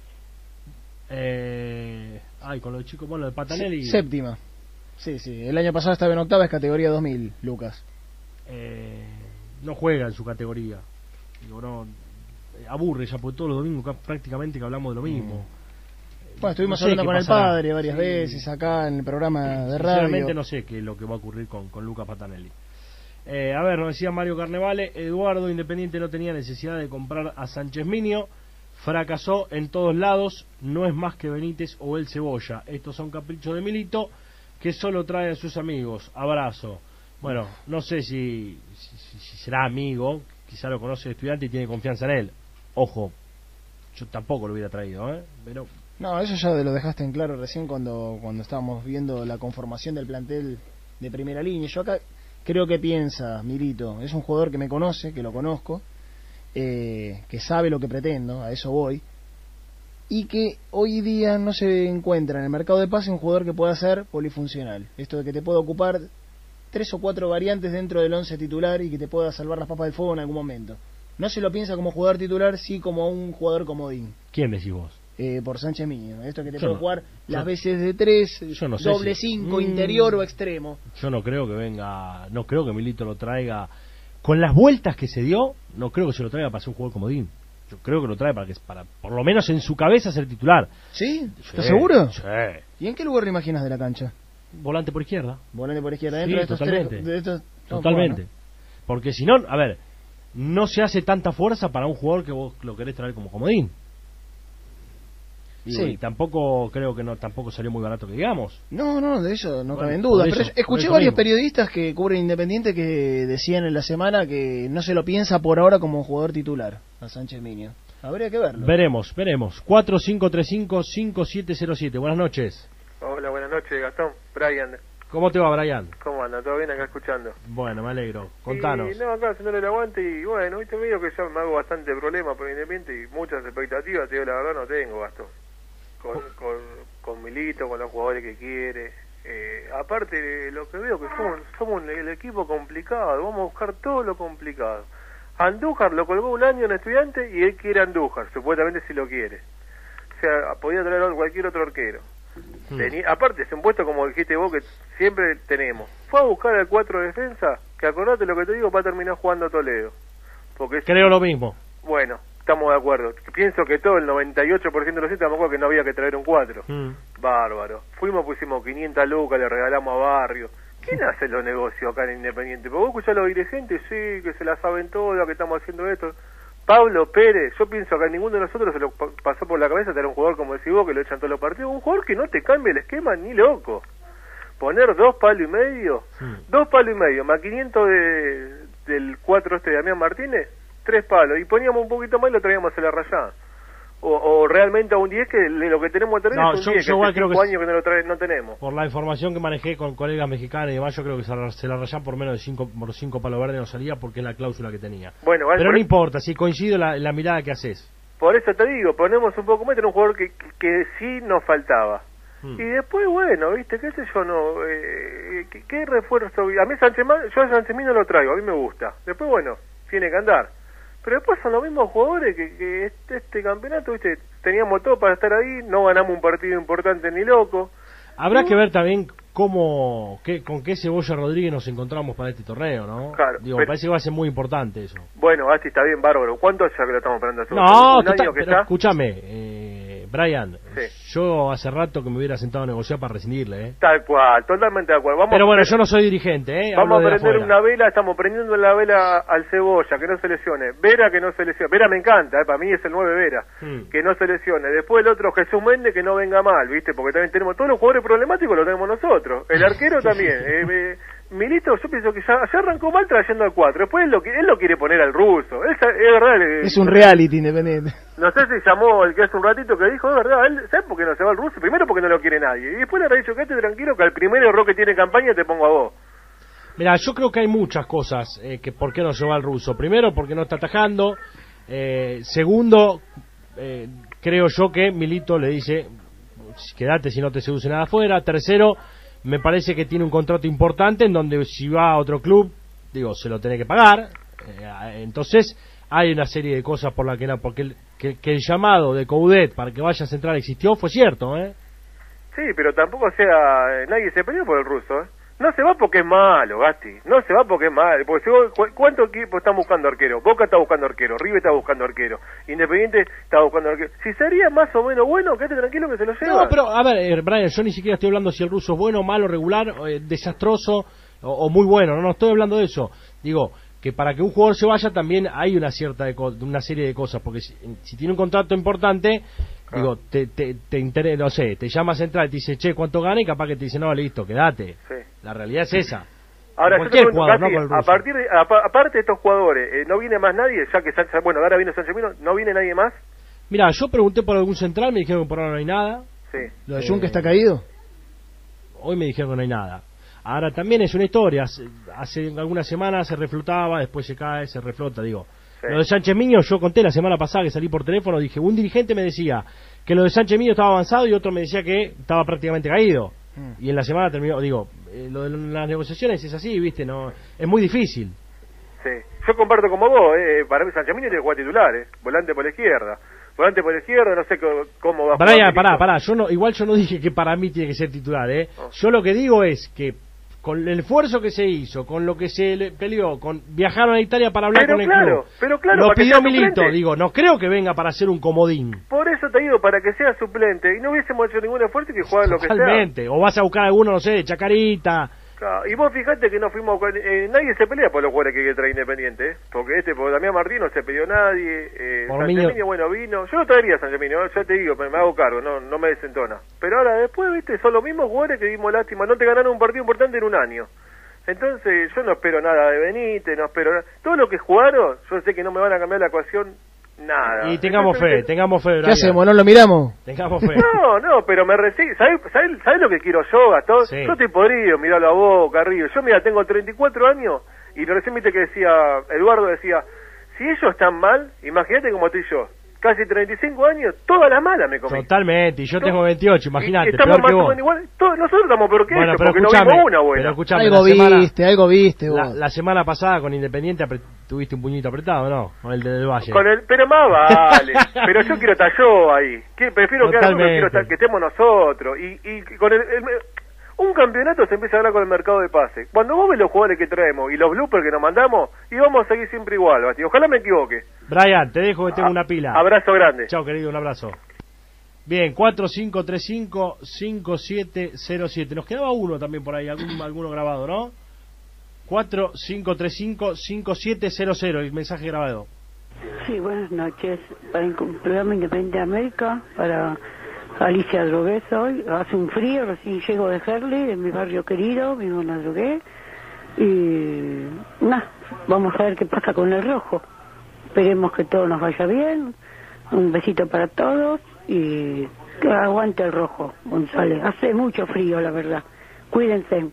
Eh, ay, con los chicos, bueno, de Patanelli... Séptima. Sí, sí. El año pasado estaba en octava, es categoría dos mil, Lucas. eh, no juega en su categoría. Digo, no, eh, aburre ya, porque todos los domingos ca- prácticamente que hablamos de lo mismo. Eh, Bueno, estuvimos no sé hablando qué con pasará. el padre varias Sí. veces acá en el programa de radio. Sinceramente no sé qué es lo que va a ocurrir con, con Luca Patanelli. Eh, a ver, nos decía Mario Carnevale, Eduardo Independiente no tenía necesidad de comprar a Sánchez Minio, fracasó en todos lados, no es más que Benítez o el Cebolla. Estos son caprichos de Milito que solo trae a sus amigos. Abrazo. Bueno, no sé si, si, si será amigo, quizá lo conoce de estudiante y tiene confianza en él. Ojo, yo tampoco lo hubiera traído, ¿eh? Pero... No, eso ya lo dejaste en claro recién cuando, cuando estábamos viendo la conformación del plantel de primera línea. Yo acá creo que piensa Milito, es un jugador que me conoce, que lo conozco, eh, que sabe lo que pretendo, a eso voy, y que hoy día no se encuentra en el mercado de pase un jugador que pueda ser polifuncional. Esto de que te pueda ocupar tres o cuatro variantes dentro del once titular y que te pueda salvar las papas del fuego en algún momento. No se lo piensa como jugador titular, sí como un jugador comodín. ¿Quién decís vos? Eh, por Sánchez Miño. Esto que te Yo puede no. jugar las Yo- veces de tres, Yo no sé doble si- cinco, Mm. interior o extremo. Yo no creo que venga, no creo que Milito lo traiga con las vueltas que se dio, no creo que se lo traiga para ser un jugador comodín. Yo creo que lo trae para que para por lo menos en su cabeza ser titular. ¿Sí? Sí, ¿Estás seguro? Sí. ¿Y en qué lugar lo imaginas de la cancha? Volante por izquierda. Volante por izquierda, Sí, dentro de estos totalmente. tres, de estos- no, Totalmente. bueno. Porque si no, a ver, no se hace tanta fuerza para un jugador que vos lo querés traer como comodín. Digo, Sí. Y tampoco creo que no tampoco salió muy barato que digamos. No, no, de eso no Bueno, caben dudas. por Pero eso, yo escuché por eso varios mismo. periodistas que cubren Independiente que decían en la semana que no se lo piensa por ahora como jugador titular a Sánchez Miño. Habría que verlo. Veremos, veremos. cuatro cinco tres cinco cinco siete cero siete. Buenas noches. Hola, buenas noches, Gastón. Brian, ¿Cómo te va, Brian? ¿cómo anda? ¿Todo bien acá escuchando? Bueno, me alegro. Contanos. Y no, acá haciéndole el aguante y bueno, viste medio que yo me hago bastante problema por Independiente y muchas expectativas, te digo la verdad, no tengo, Gastón. Con, con, con Milito, con los jugadores que quiere. Eh, aparte, lo que veo que somos, somos el equipo complicado, vamos a buscar todo lo complicado. Andújar lo colgó un año en Estudiante y él quiere Andújar, supuestamente si lo quiere. O sea, podía traer a cualquier otro arquero. Tenía, aparte, es un puesto como dijiste vos que siempre tenemos. Fue a buscar al cuatro defensa, que acordate lo que te digo, va a terminar jugando Toledo. Porque es- Creo lo mismo. Bueno, estamos de acuerdo. Pienso que todo el noventa y ocho por ciento de los sitios, me acuerdo que no había que traer un cuatro. Mm. Bárbaro. Fuimos, pusimos quinientas lucas, le regalamos a Barrio. ¿Quién hace los negocios acá en Independiente? Porque vos escuchás a los dirigentes, sí, que se la saben todas, que estamos haciendo esto. Pablo Pérez, yo pienso que a ninguno de nosotros se lo pa- pasó por la cabeza tener un jugador como decís vos, que lo echan todos los partidos. Un jugador que no te cambie el esquema ni loco. Poner dos palos y medio, dos palos y medio, más quinientos de, del cuatro este de Damián Martínez, tres palos. Y poníamos un poquito más y lo traíamos a la rayada. O, o realmente a un diez que le- lo que tenemos que traer No, es un yo- diez, yo que igual hace creo cinco que años que no lo trae, no tenemos. Por la información que manejé con colegas mexicanos y demás, yo creo que se la, se la rayan por menos de cinco, por cinco palos verdes no salía porque es la cláusula que tenía. Bueno, vale, Pero por no eso- importa, si coincido en la, en la mirada que haces. Por eso te digo, ponemos un poco más, tener un jugador que, que, que sí nos faltaba. Hmm. Y después, bueno, viste, qué sé yo, no, eh, ¿qué, qué refuerzo? A mí Sánchez, Ma- yo a Sánchez Mino lo traigo, a mí me gusta. Después, bueno, tiene que andar. Pero después son los mismos jugadores que, que este, este campeonato, viste, teníamos todo para estar ahí, no ganamos un partido importante ni loco. Habrá que ver también cómo, qué, con qué Cebolla Rodríguez nos encontramos para este torneo, ¿no? Claro, Digo, pero- parece que va a ser muy importante eso. Bueno, Asti, está bien, bárbaro. ¿Cuánto ya que lo estamos esperando? ¿Hace No, un total, año que pero está? escúchame, eh, Brian, yo hace rato que me hubiera sentado a negociar para rescindirle, ¿eh? Tal cual, totalmente de acuerdo. Vamos Pero a bueno, pre- yo no soy dirigente, ¿eh? Vamos Hablo a de prender afuera. una vela, estamos prendiendo la vela al Cebolla, que no se lesione. Vera, que no se lesione. Vera me encanta, eh, para mí es el nueve Vera, Mm. que no se lesione. Después el otro Jesús Méndez, que no venga mal, ¿viste? Porque también tenemos todos los jugadores problemáticos, los tenemos nosotros. El arquero también. Eh, eh, Milito, yo pienso que ya, ya arrancó mal trayendo al cuatro. Después él lo, que- él lo quiere poner al ruso. Él sa- es verdad. eh, Es un reality Independiente. No sé si llamó el que hace un ratito que dijo, es verdad, él, ¿sabes por qué no se va el ruso? Primero porque no lo quiere nadie. Y después le habrá dicho, quédate tranquilo que al primer error que tiene en campaña te pongo a vos. Mira, yo creo que hay muchas cosas eh, que por qué no se va el ruso. Primero, porque no está atajando. Eh, segundo, eh, creo yo que Milito le dice, quédate si no te seduce nada afuera. Tercero, me parece que tiene un contrato importante en donde si va a otro club, digo, se lo tiene que pagar. Eh, entonces, hay una serie de cosas por las que no, porque el, que, que el llamado de Coudet para que vaya a Central existió, fue cierto, ¿eh? Sí, pero tampoco, o sea, eh, nadie se peleó por el ruso, ¿eh? No se va porque es malo, Gasti. No se va porque es malo. Porque si vos, ¿cu ¿cuántos equipos están buscando arquero? Boca está buscando arquero, River está buscando arquero, Independiente está buscando arquero. Si sería más o menos bueno, quédate tranquilo que se lo lleva. No, pero a ver, eh, Brian, yo ni siquiera estoy hablando si el ruso es bueno, malo, regular, eh, desastroso o, o muy bueno. No, no estoy hablando de eso. Digo que para que un jugador se vaya también hay una cierta de una serie de cosas, porque si, si tiene un contrato importante, ah. digo, te te, te inter, no sé, te llama Central, te dice, che, ¿cuánto gana? Y capaz que te dice, no, listo, quédate. Sí. La realidad es esa. Ahora, yo te pregunto, jugador, casi, no a partir de, a, aparte de estos jugadores, eh, ¿no viene más nadie? Ya que, bueno, ahora viene Sánchez Mino, ¿no viene nadie más? Mira, yo pregunté por algún central, me dijeron que por ahora no hay nada. Sí. ¿Lo de Jun que está caído? Hoy me dijeron que no hay nada. Ahora también es una historia, hace, hace algunas semanas se reflotaba, después se cae, se reflota, digo. Sí. Lo de Sánchez Miño, yo conté la semana pasada que salí por teléfono, dije, un dirigente me decía que lo de Sánchez Miño estaba avanzado y otro me decía que estaba prácticamente caído. Mm. Y en la semana terminó, digo, eh, lo de las negociaciones es así, viste, no es muy difícil. Sí, yo comparto como vos, eh, para mí Sánchez Miño tiene que jugar titular, eh, volante por la izquierda. Volante por la izquierda, no sé cómo, cómo va a jugar. Brian, pará, pará, yo no, igual yo no dije que para mí tiene que ser titular, eh. Oh. Yo lo que digo es que con el esfuerzo que se hizo, con lo que se le peleó, con viajaron a Italia para hablar pero con claro, el club, pero claro, lo pidió Milito, digo, no creo que venga para ser un comodín. Por eso te digo, para que sea suplente, y no hubiésemos hecho ningún esfuerzo y que juegue lo que sea. Totalmente, o vas a buscar alguno, no sé, de Chacarita. Claro, y vos fijate que no fuimos, eh, nadie se pelea por los jugadores que trae Independiente, ¿eh? Porque este, por Damián Martín no se pidió nadie, eh, Sánchez bueno, vino, yo no traería a Sánchez Miño, ya te digo, me, me hago cargo, no no me desentona. Pero ahora después, viste, son los mismos jugadores que dimos lástima, no te ganaron un partido importante en un año. Entonces yo no espero nada de Benítez, no espero nada. Todo lo que jugaron, yo sé que no me van a cambiar la ecuación nada. Y tengamos Entonces, fe, tengamos fe, Brian. ¿Qué hacemos? ¿No lo miramos? Tengamos fe. No, no, pero me recibe. ¿Sabés, sabés, ¿sabés lo que quiero yo, Gastón? Sí. Yo estoy podrido, miralo a vos, Carrillo. Yo, mira, tengo treinta y cuatro años y recién viste que decía, Eduardo decía, si ellos están mal, imagínate cómo estoy yo. Casi treinta y cinco años, todas las malas me comí. Totalmente, y yo tengo veintiocho, imagínate, estamos peor que vos. Igual, todos, nosotros estamos peor que bueno, ellos, pero porque no vimos una buena. Pero escuchame, algo la semana, viste, algo viste vos. La, la semana pasada con Independiente tuviste un puñito apretado, ¿no? Con el del Valle. Con el, pero más vale, pero yo quiero estar yo ahí. Que, prefiero que, haga, quiero estar, que estemos nosotros. Y, y con el, el un campeonato se empieza a hablar con el mercado de pase. Cuando vos ves los jugadores que traemos y los bloopers que nos mandamos, y vamos a seguir siempre igual, Basti. Ojalá me equivoque. Brian, te dejo que tengo una pila. Abrazo grande. Chao, querido, un abrazo. Bien, cuatro cinco tres cinco, cinco siete cero siete. Nos quedaba uno también por ahí, algún, alguno grabado, ¿no? cuatro cinco tres cinco, cinco siete cero cero, el mensaje grabado. Sí, buenas noches. Para el programa Independiente de América, para Alicia Drogués hoy. Hace un frío, recién llego de Herley, de mi barrio querido, vivo en la Drogué. Y nada, vamos a ver qué pasa con el rojo. Esperemos que todo nos vaya bien. Un besito para todos y que aguante el rojo, González. Hace mucho frío, la verdad. Cuídense.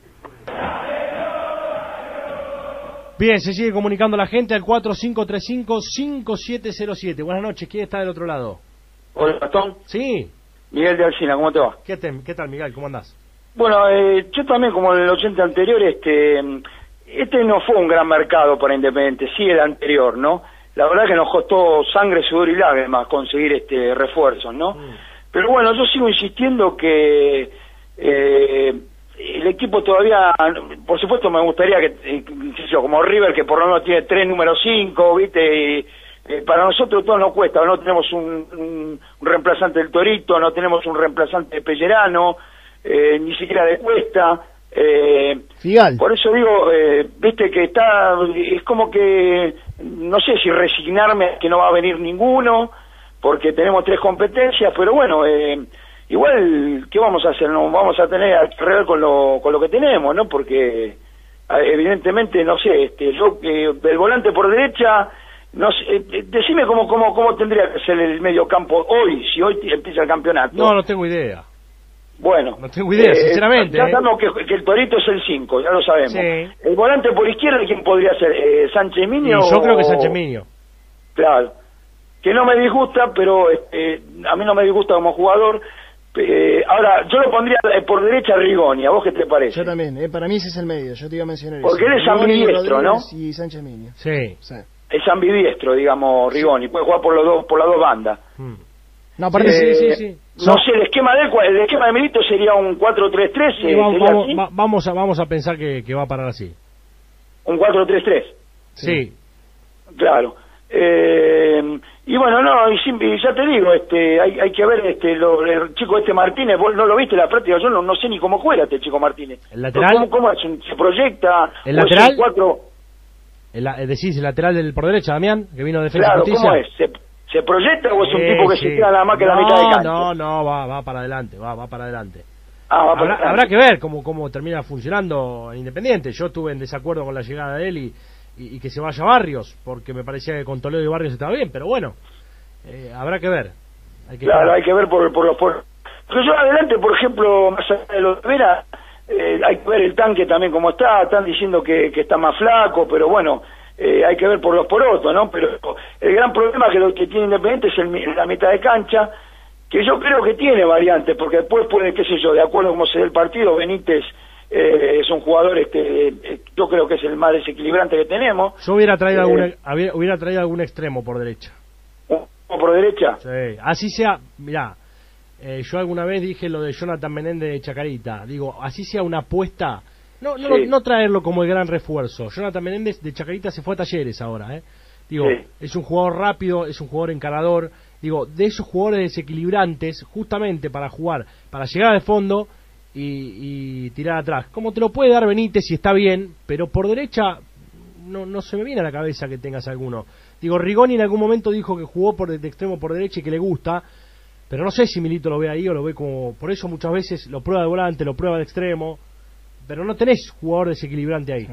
Bien, se sigue comunicando la gente al cuatro cinco tres cinco, cinco siete cero siete. Buenas noches, ¿quién está del otro lado? Hola, Gastón. Sí. Miguel de Alcina, ¿cómo te va? ¿Qué, te, qué tal, Miguel? ¿Cómo andás? Bueno, eh, yo también, como en el ochenta anterior, este este no fue un gran mercado para Independiente, sí el anterior, ¿no? La verdad que nos costó sangre, sudor y lágrimas conseguir este refuerzos, ¿no? Mm. Pero bueno, yo sigo insistiendo que eh, el equipo todavía, por supuesto me gustaría que, eh, como River, que por lo menos tiene tres números cinco, ¿viste? Y, eh, para nosotros todo nos cuesta, no tenemos un, un, un reemplazante del Torito, no tenemos un reemplazante de Pellerano, eh, ni siquiera de Cuesta. Eh, por eso digo, eh, viste que está, es como que no sé si resignarme a que no va a venir ninguno, porque tenemos tres competencias, pero bueno, eh, igual, ¿qué vamos a hacer? No vamos a tener que arreglar con lo, con lo que tenemos, ¿no? Porque evidentemente, no sé, este, yo, eh, el volante por derecha, no sé, eh, decime cómo, cómo, cómo tendría que ser el medio campo hoy, si hoy empieza el campeonato. No, no tengo idea. Bueno, no tengo idea, eh, sinceramente. Ya sabemos eh. que, que el Torito es el cinco, ya lo sabemos. Sí. El volante por izquierda, ¿quién podría ser? Eh, ¿Sánchez Miño? Sí, yo creo que Sánchez Miño. Claro. Que no me disgusta, pero eh, a mí no me disgusta como jugador. Eh, ahora, yo lo pondría eh, por derecha a Rigoni, ¿a vos qué te parece? Yo también, eh, para mí ese es el medio, yo te iba a mencionar Porque eso. él es ambidiestro, ¿no? Y Sánchez Miño. Sí. sí. Es ambidiestro, digamos, Rigoni, puede jugar por los dos, por las dos bandas. Hmm. No, aparte, eh, sí, sí, sí. No sé, el esquema de el esquema de Milito sería un cuatro tres tres. Sí, vamos, vamos, va, vamos, a, vamos a pensar que, que va a parar así. Un cuatro tres tres. Sí. Claro. Eh, y bueno, no, y, y ya te digo, este, hay, hay que ver, este, lo, el chico este Martínez, vos no lo viste en la práctica, yo no, no sé ni cómo juega este chico Martínez. ¿El lateral? ¿Cómo, cómo es? ¿Se proyecta? ¿El lateral? Cuatro... El, decís, el lateral del por derecha, Damián, que vino de Defensa claro, y Justicia. ¿cómo es? ¿Se, ¿Se proyecta o es un sí, tipo que sí. se queda nada más que no, la mitad de cancha? No, no, va, va para adelante, va, va para adelante. Ah, va habrá, para adelante. habrá que ver cómo, cómo termina funcionando en Independiente. Yo estuve en desacuerdo con la llegada de él y, y, y que se vaya Barrios, porque me parecía que con Toledo y Barrios estaba bien, pero bueno, eh, habrá que ver. Hay que claro, ver. hay que ver por, por los... Por... Pero yo adelante, por ejemplo, más allá de lo de Vera, eh, hay que ver el tanque también cómo está, están diciendo que, que está más flaco, pero bueno... Eh, hay que ver por los porotos, ¿no? Pero el gran problema que lo que tiene Independiente es el, la mitad de cancha, que yo creo que tiene variantes, porque después puede, qué sé yo, de acuerdo a cómo se dé el partido, Benítez eh, es un jugador, este, eh, yo creo que es el más desequilibrante que tenemos. Yo hubiera traído, eh, algún, hubiera, hubiera traído algún extremo por derecha. ¿O por derecha? Sí, así sea, mirá, eh, yo alguna vez dije lo de Jonathan Menéndez de Chacarita, digo, así sea una apuesta... No, no, sí. no traerlo como el gran refuerzo. Jonathan Menéndez de Chacarita se fue a Talleres ahora, ¿eh? Digo, sí. Es un jugador rápido, es un jugador encarador. Digo, de esos jugadores desequilibrantes, justamente para jugar, para llegar al fondo y, y tirar atrás. Como te lo puede dar Benítez si está bien, pero por derecha no, no se me viene a la cabeza que tengas alguno. Digo, Rigoni en algún momento dijo que jugó por de extremo por derecha y que le gusta, pero no sé si Milito lo ve ahí o lo ve como... Por eso muchas veces lo prueba de volante, lo prueba de extremo... Pero no tenés jugador desequilibrante ahí.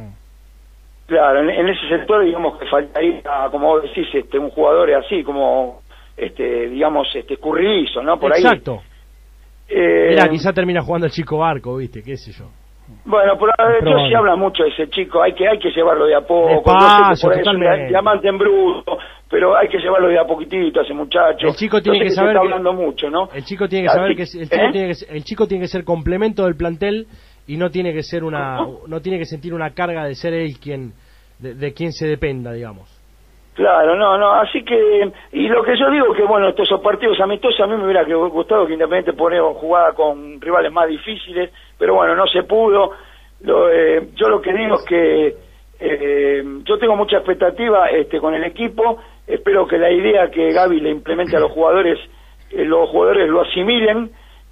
Claro, en, en ese sector digamos que faltaría, como vos decís, este, un jugador así, como, este, digamos, este, escurridizo, ¿no? Por Exacto. ahí. Eh, Mira, quizá termina jugando el chico Barco, ¿viste? ¿Qué sé yo? Bueno, por ahora se habla mucho de ese chico, hay que hay que llevarlo de a poco. Despacio, yo sé que por ahí es un diamante en bruto, pero hay que llevarlo de a poquitito a ese muchacho. El chico tiene que, que saber se está que, hablando mucho, ¿no? El chico tiene que saber Así, que el chico, ¿eh? tiene que el chico tiene que ser complemento del plantel y no tiene que ser una no tiene que sentir una carga de ser él quien de, de quien se dependa, digamos. Claro, no, no, así que, y lo que yo digo que, bueno, estos son partidos amistosos, a mí me hubiera gustado que Independiente ponía jugada con rivales más difíciles, pero bueno, no se pudo. Lo, eh, yo lo que digo es que eh, yo tengo mucha expectativa este, con el equipo, espero que la idea que Gaby le implemente a los jugadores, eh, los jugadores lo asimilen.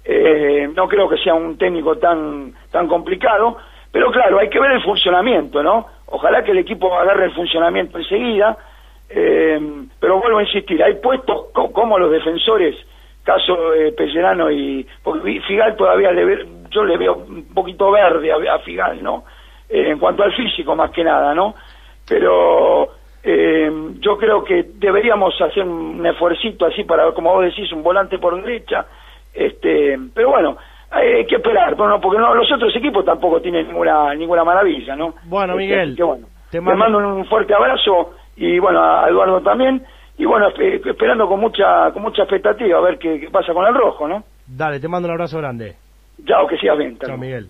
Eh, no creo que sea un técnico tan tan complicado, pero claro, hay que ver el funcionamiento, ¿no? Ojalá que el equipo agarre el funcionamiento enseguida, eh, pero vuelvo a insistir, hay puestos co como los defensores, caso eh, Pellerano y... porque Figal todavía le ve, yo le veo un poquito verde a, a Figal, ¿no? Eh, en cuanto al físico más que nada, ¿no? Pero eh, yo creo que deberíamos hacer un esfuercito así para, como vos decís, un volante por derecha. Este, pero bueno, hay que esperar, pero no, porque no, los otros equipos tampoco tienen ninguna ninguna maravilla, ¿no? Bueno, Miguel, este, que, bueno, te mando... mando un fuerte abrazo y bueno, a Eduardo también, y bueno, esperando con mucha con mucha expectativa a ver qué, qué pasa con el rojo, ¿no? Dale, te mando un abrazo grande. Chao, que sigas bien. Chao, Miguel.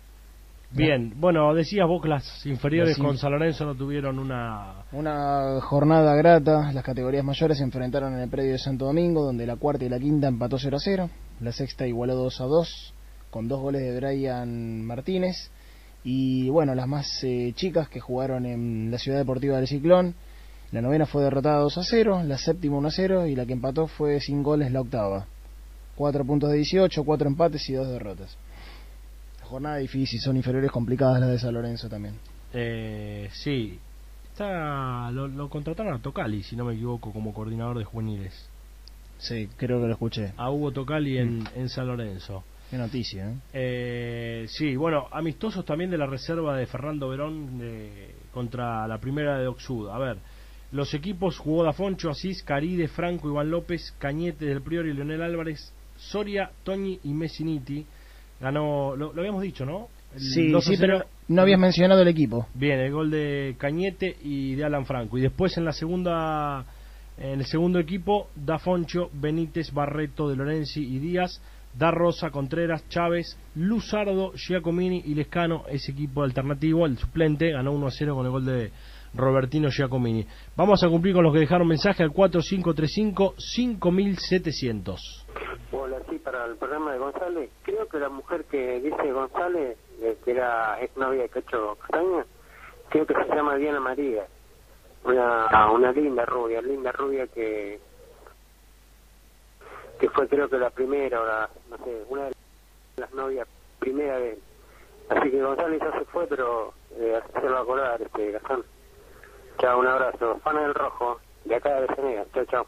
Bien, bueno, decías vos que las inferiores sí. con San Lorenzo no tuvieron una... Una jornada grata. Las categorías mayores se enfrentaron en el predio de Santo Domingo, donde la cuarta y la quinta empató cero a cero. La sexta igualó dos a dos, con dos goles de Brian Martínez. Y bueno, las más eh, chicas que jugaron en la Ciudad Deportiva del Ciclón, la novena fue derrotada dos a cero, la séptima uno a cero y la que empató fue sin goles la octava. Cuatro puntos de dieciocho, cuatro empates y dos derrotas. Jornada difícil, son inferiores complicadas las de San Lorenzo también. Eh, sí, está lo, lo contrataron a Tocali, si no me equivoco, como coordinador de juveniles. Sí, creo que lo escuché. A Hugo Tocali en, mm. en San Lorenzo. Qué noticia, ¿eh? ¿eh? Sí, bueno, amistosos también de la reserva de Fernando Verón de, contra la primera de Oxud. A ver, los equipos jugó Dafoncho, Asís, Caride, Franco, Iván López, Cañete del Priori, Leonel Álvarez, Soria, Toñi y Messiniti. Ganó, lo, lo habíamos dicho, ¿no? El sí, sí, pero no habías mencionado el equipo. Bien, el gol de Cañete y de Alan Franco. Y después en la segunda, en el segundo equipo, Dafoncho, Benítez, Barreto, De Lorenzi y Díaz, Da Rosa, Contreras, Chávez, Luzardo, Giacomini y Lescano. Ese equipo alternativo, el suplente, ganó uno a cero con el gol de Robertino Giacomini. Vamos a cumplir con los que dejaron mensaje al cuatro cinco tres cinco cinco mil setecientos. Hola, sí, para para el programa de González. Creo que la mujer que dice González, eh, que era ex novia de Cacho Castaña, creo que se llama Diana María. Una, una linda rubia, linda rubia que que fue creo que la primera, o la, no sé, una de las novias primera de él. Así que González ya se fue, pero eh, se lo va a acordar, este Gastón. Chao, un abrazo. Fan del Rojo, de acá de Avellaneda. Chao, chao.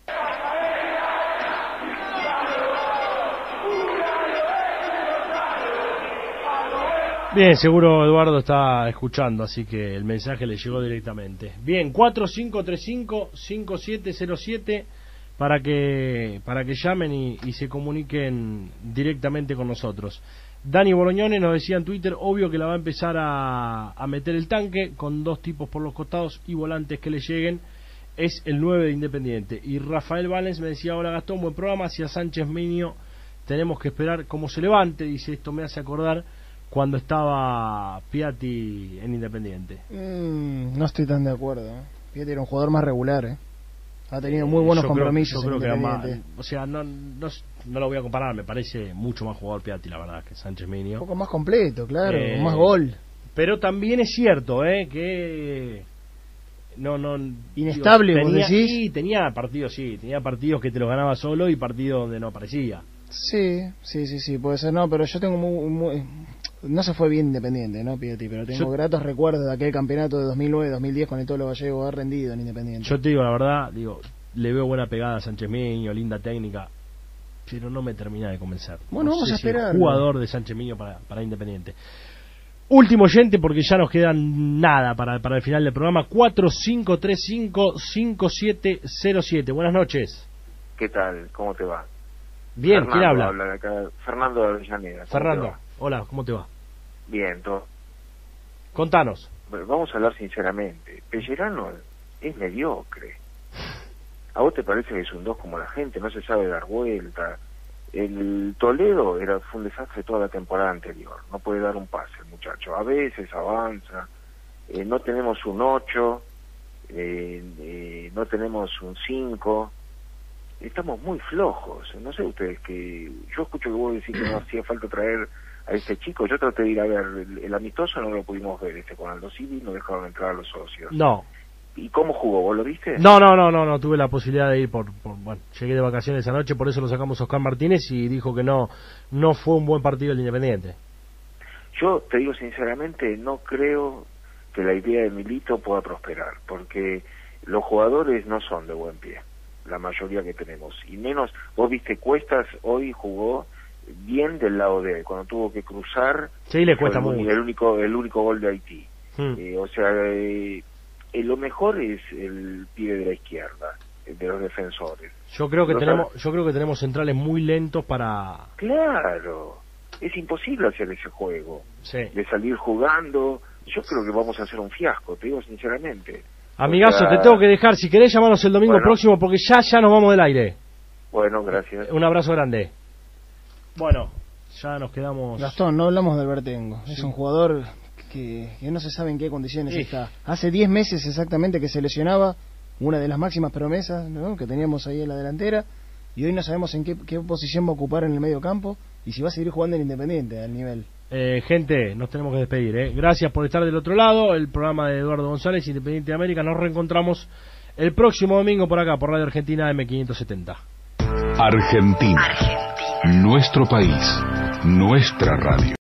Bien, seguro Eduardo está escuchando, así que el mensaje le llegó directamente. Bien, cuatro cinco tres cinco, cinco siete cero siete para que para que llamen y, y se comuniquen directamente con nosotros. Dani Bolognone nos decía en Twitter, obvio que la va a empezar a, a meter el tanque con dos tipos por los costados y volantes que le lleguen. Es el nueve de Independiente. Y Rafael Valens me decía, hola Gastón, buen programa, hacia Sánchez Minio tenemos que esperar cómo se levante. Dice, esto me hace acordar cuando estaba Piatti en Independiente. Mm, no estoy tan de acuerdo. ¿eh? Piatti era un jugador más regular, ¿eh? Ha tenido muy buenos yo compromisos. Creo, yo creo en que Independiente. más, o sea, no, no, no lo voy a comparar, me parece mucho más jugador Piatti, la verdad, que Sánchez Minio. Un poco más completo, claro, Eh, más gol. Pero también es cierto, ¿eh? Que no, no. Inestable, digo, vos tenía, decís. Sí, tenía partidos, sí, tenía partidos que te los ganaba solo y partidos donde no aparecía. Sí, sí, sí, sí, puede ser, no, pero yo tengo muy, muy no se fue bien Independiente, ¿no, Piatti? Pero tengo Yo- gratos recuerdos de aquel campeonato de dos mil nueve dos mil diez con el Tolo Gallego, ha rendido en Independiente. Yo te digo la verdad, digo, le veo buena pegada a Sánchez Miño, linda técnica, pero no me termina de convencer. Bueno, No vamos sé a si es esperar. jugador de Sánchez Miño para, para Independiente. Último oyente, porque ya nos quedan nada para, para el final del programa. Cuatro cinco tres cinco, cinco siete cero siete. Buenas noches. ¿Qué tal? ¿Cómo te va? Bien, Fernando ¿quién habla? de acá. Fernando de Avellaneda. ¿Cómo Fernando, te va? hola, ¿cómo te va? Bien, todo. Contanos. Bueno, vamos a hablar sinceramente. Pellerano es mediocre. ¿A vos te parece que es un dos como la gente? No se sabe dar vuelta. El Toledo era fue un desastre toda la temporada anterior. No puede dar un pase el muchacho. A veces avanza. Eh, no tenemos un ocho. Eh, eh, no tenemos un cinco. Estamos muy flojos. No sé ustedes que... Yo escucho que vos decís que no hacía falta traer a este chico. Yo traté de ir a ver el, el amistoso, no lo pudimos ver este con Aldo Civi, no dejaron entrar a los socios. No. ¿Y cómo jugó? ¿Vos lo viste? No, no, no, no, no tuve la posibilidad de ir por, por bueno, llegué de vacaciones anoche, por eso lo sacamos a Oscar Martínez y dijo que no, no fue un buen partido el Independiente. Yo te digo sinceramente, no creo que la idea de Milito pueda prosperar, porque los jugadores no son de buen pie, la mayoría que tenemos, y menos, vos viste Cuestas hoy jugó bien del lado de él, cuando tuvo que cruzar, Sí, le cuesta fue el, mucho. el único el único gol de Haití. Hmm. Eh, o sea, eh, eh, lo mejor es el pibe de la izquierda, eh, de los defensores. Yo creo que Los tenemos, yo creo que tenemos centrales muy lentos para. Claro, es imposible hacer ese juego, Sí. de salir jugando. Yo creo que vamos a hacer un fiasco, te digo sinceramente. Amigazo, O sea, te tengo que dejar. Si querés llamarnos el domingo Bueno. próximo, porque ya ya nos vamos del aire. Bueno, gracias. Un abrazo grande. Bueno, ya nos quedamos. Gastón, no hablamos del Vertengo. Es Sí. un jugador que, que no se sabe en qué condiciones Sí. está. Hace diez meses exactamente que se lesionaba, una de las máximas promesas, ¿no?, que teníamos ahí en la delantera, y hoy no sabemos en qué, qué posición va a ocupar en el medio campo y si va a seguir jugando en Independiente al nivel. Eh, gente, nos tenemos que despedir. ¿eh? Gracias por estar del otro lado. El programa de Eduardo González, Independiente de América. Nos reencontramos el próximo domingo por acá, por Radio Argentina M quinientos setenta. Argentina. Nuestro país. Nuestra radio.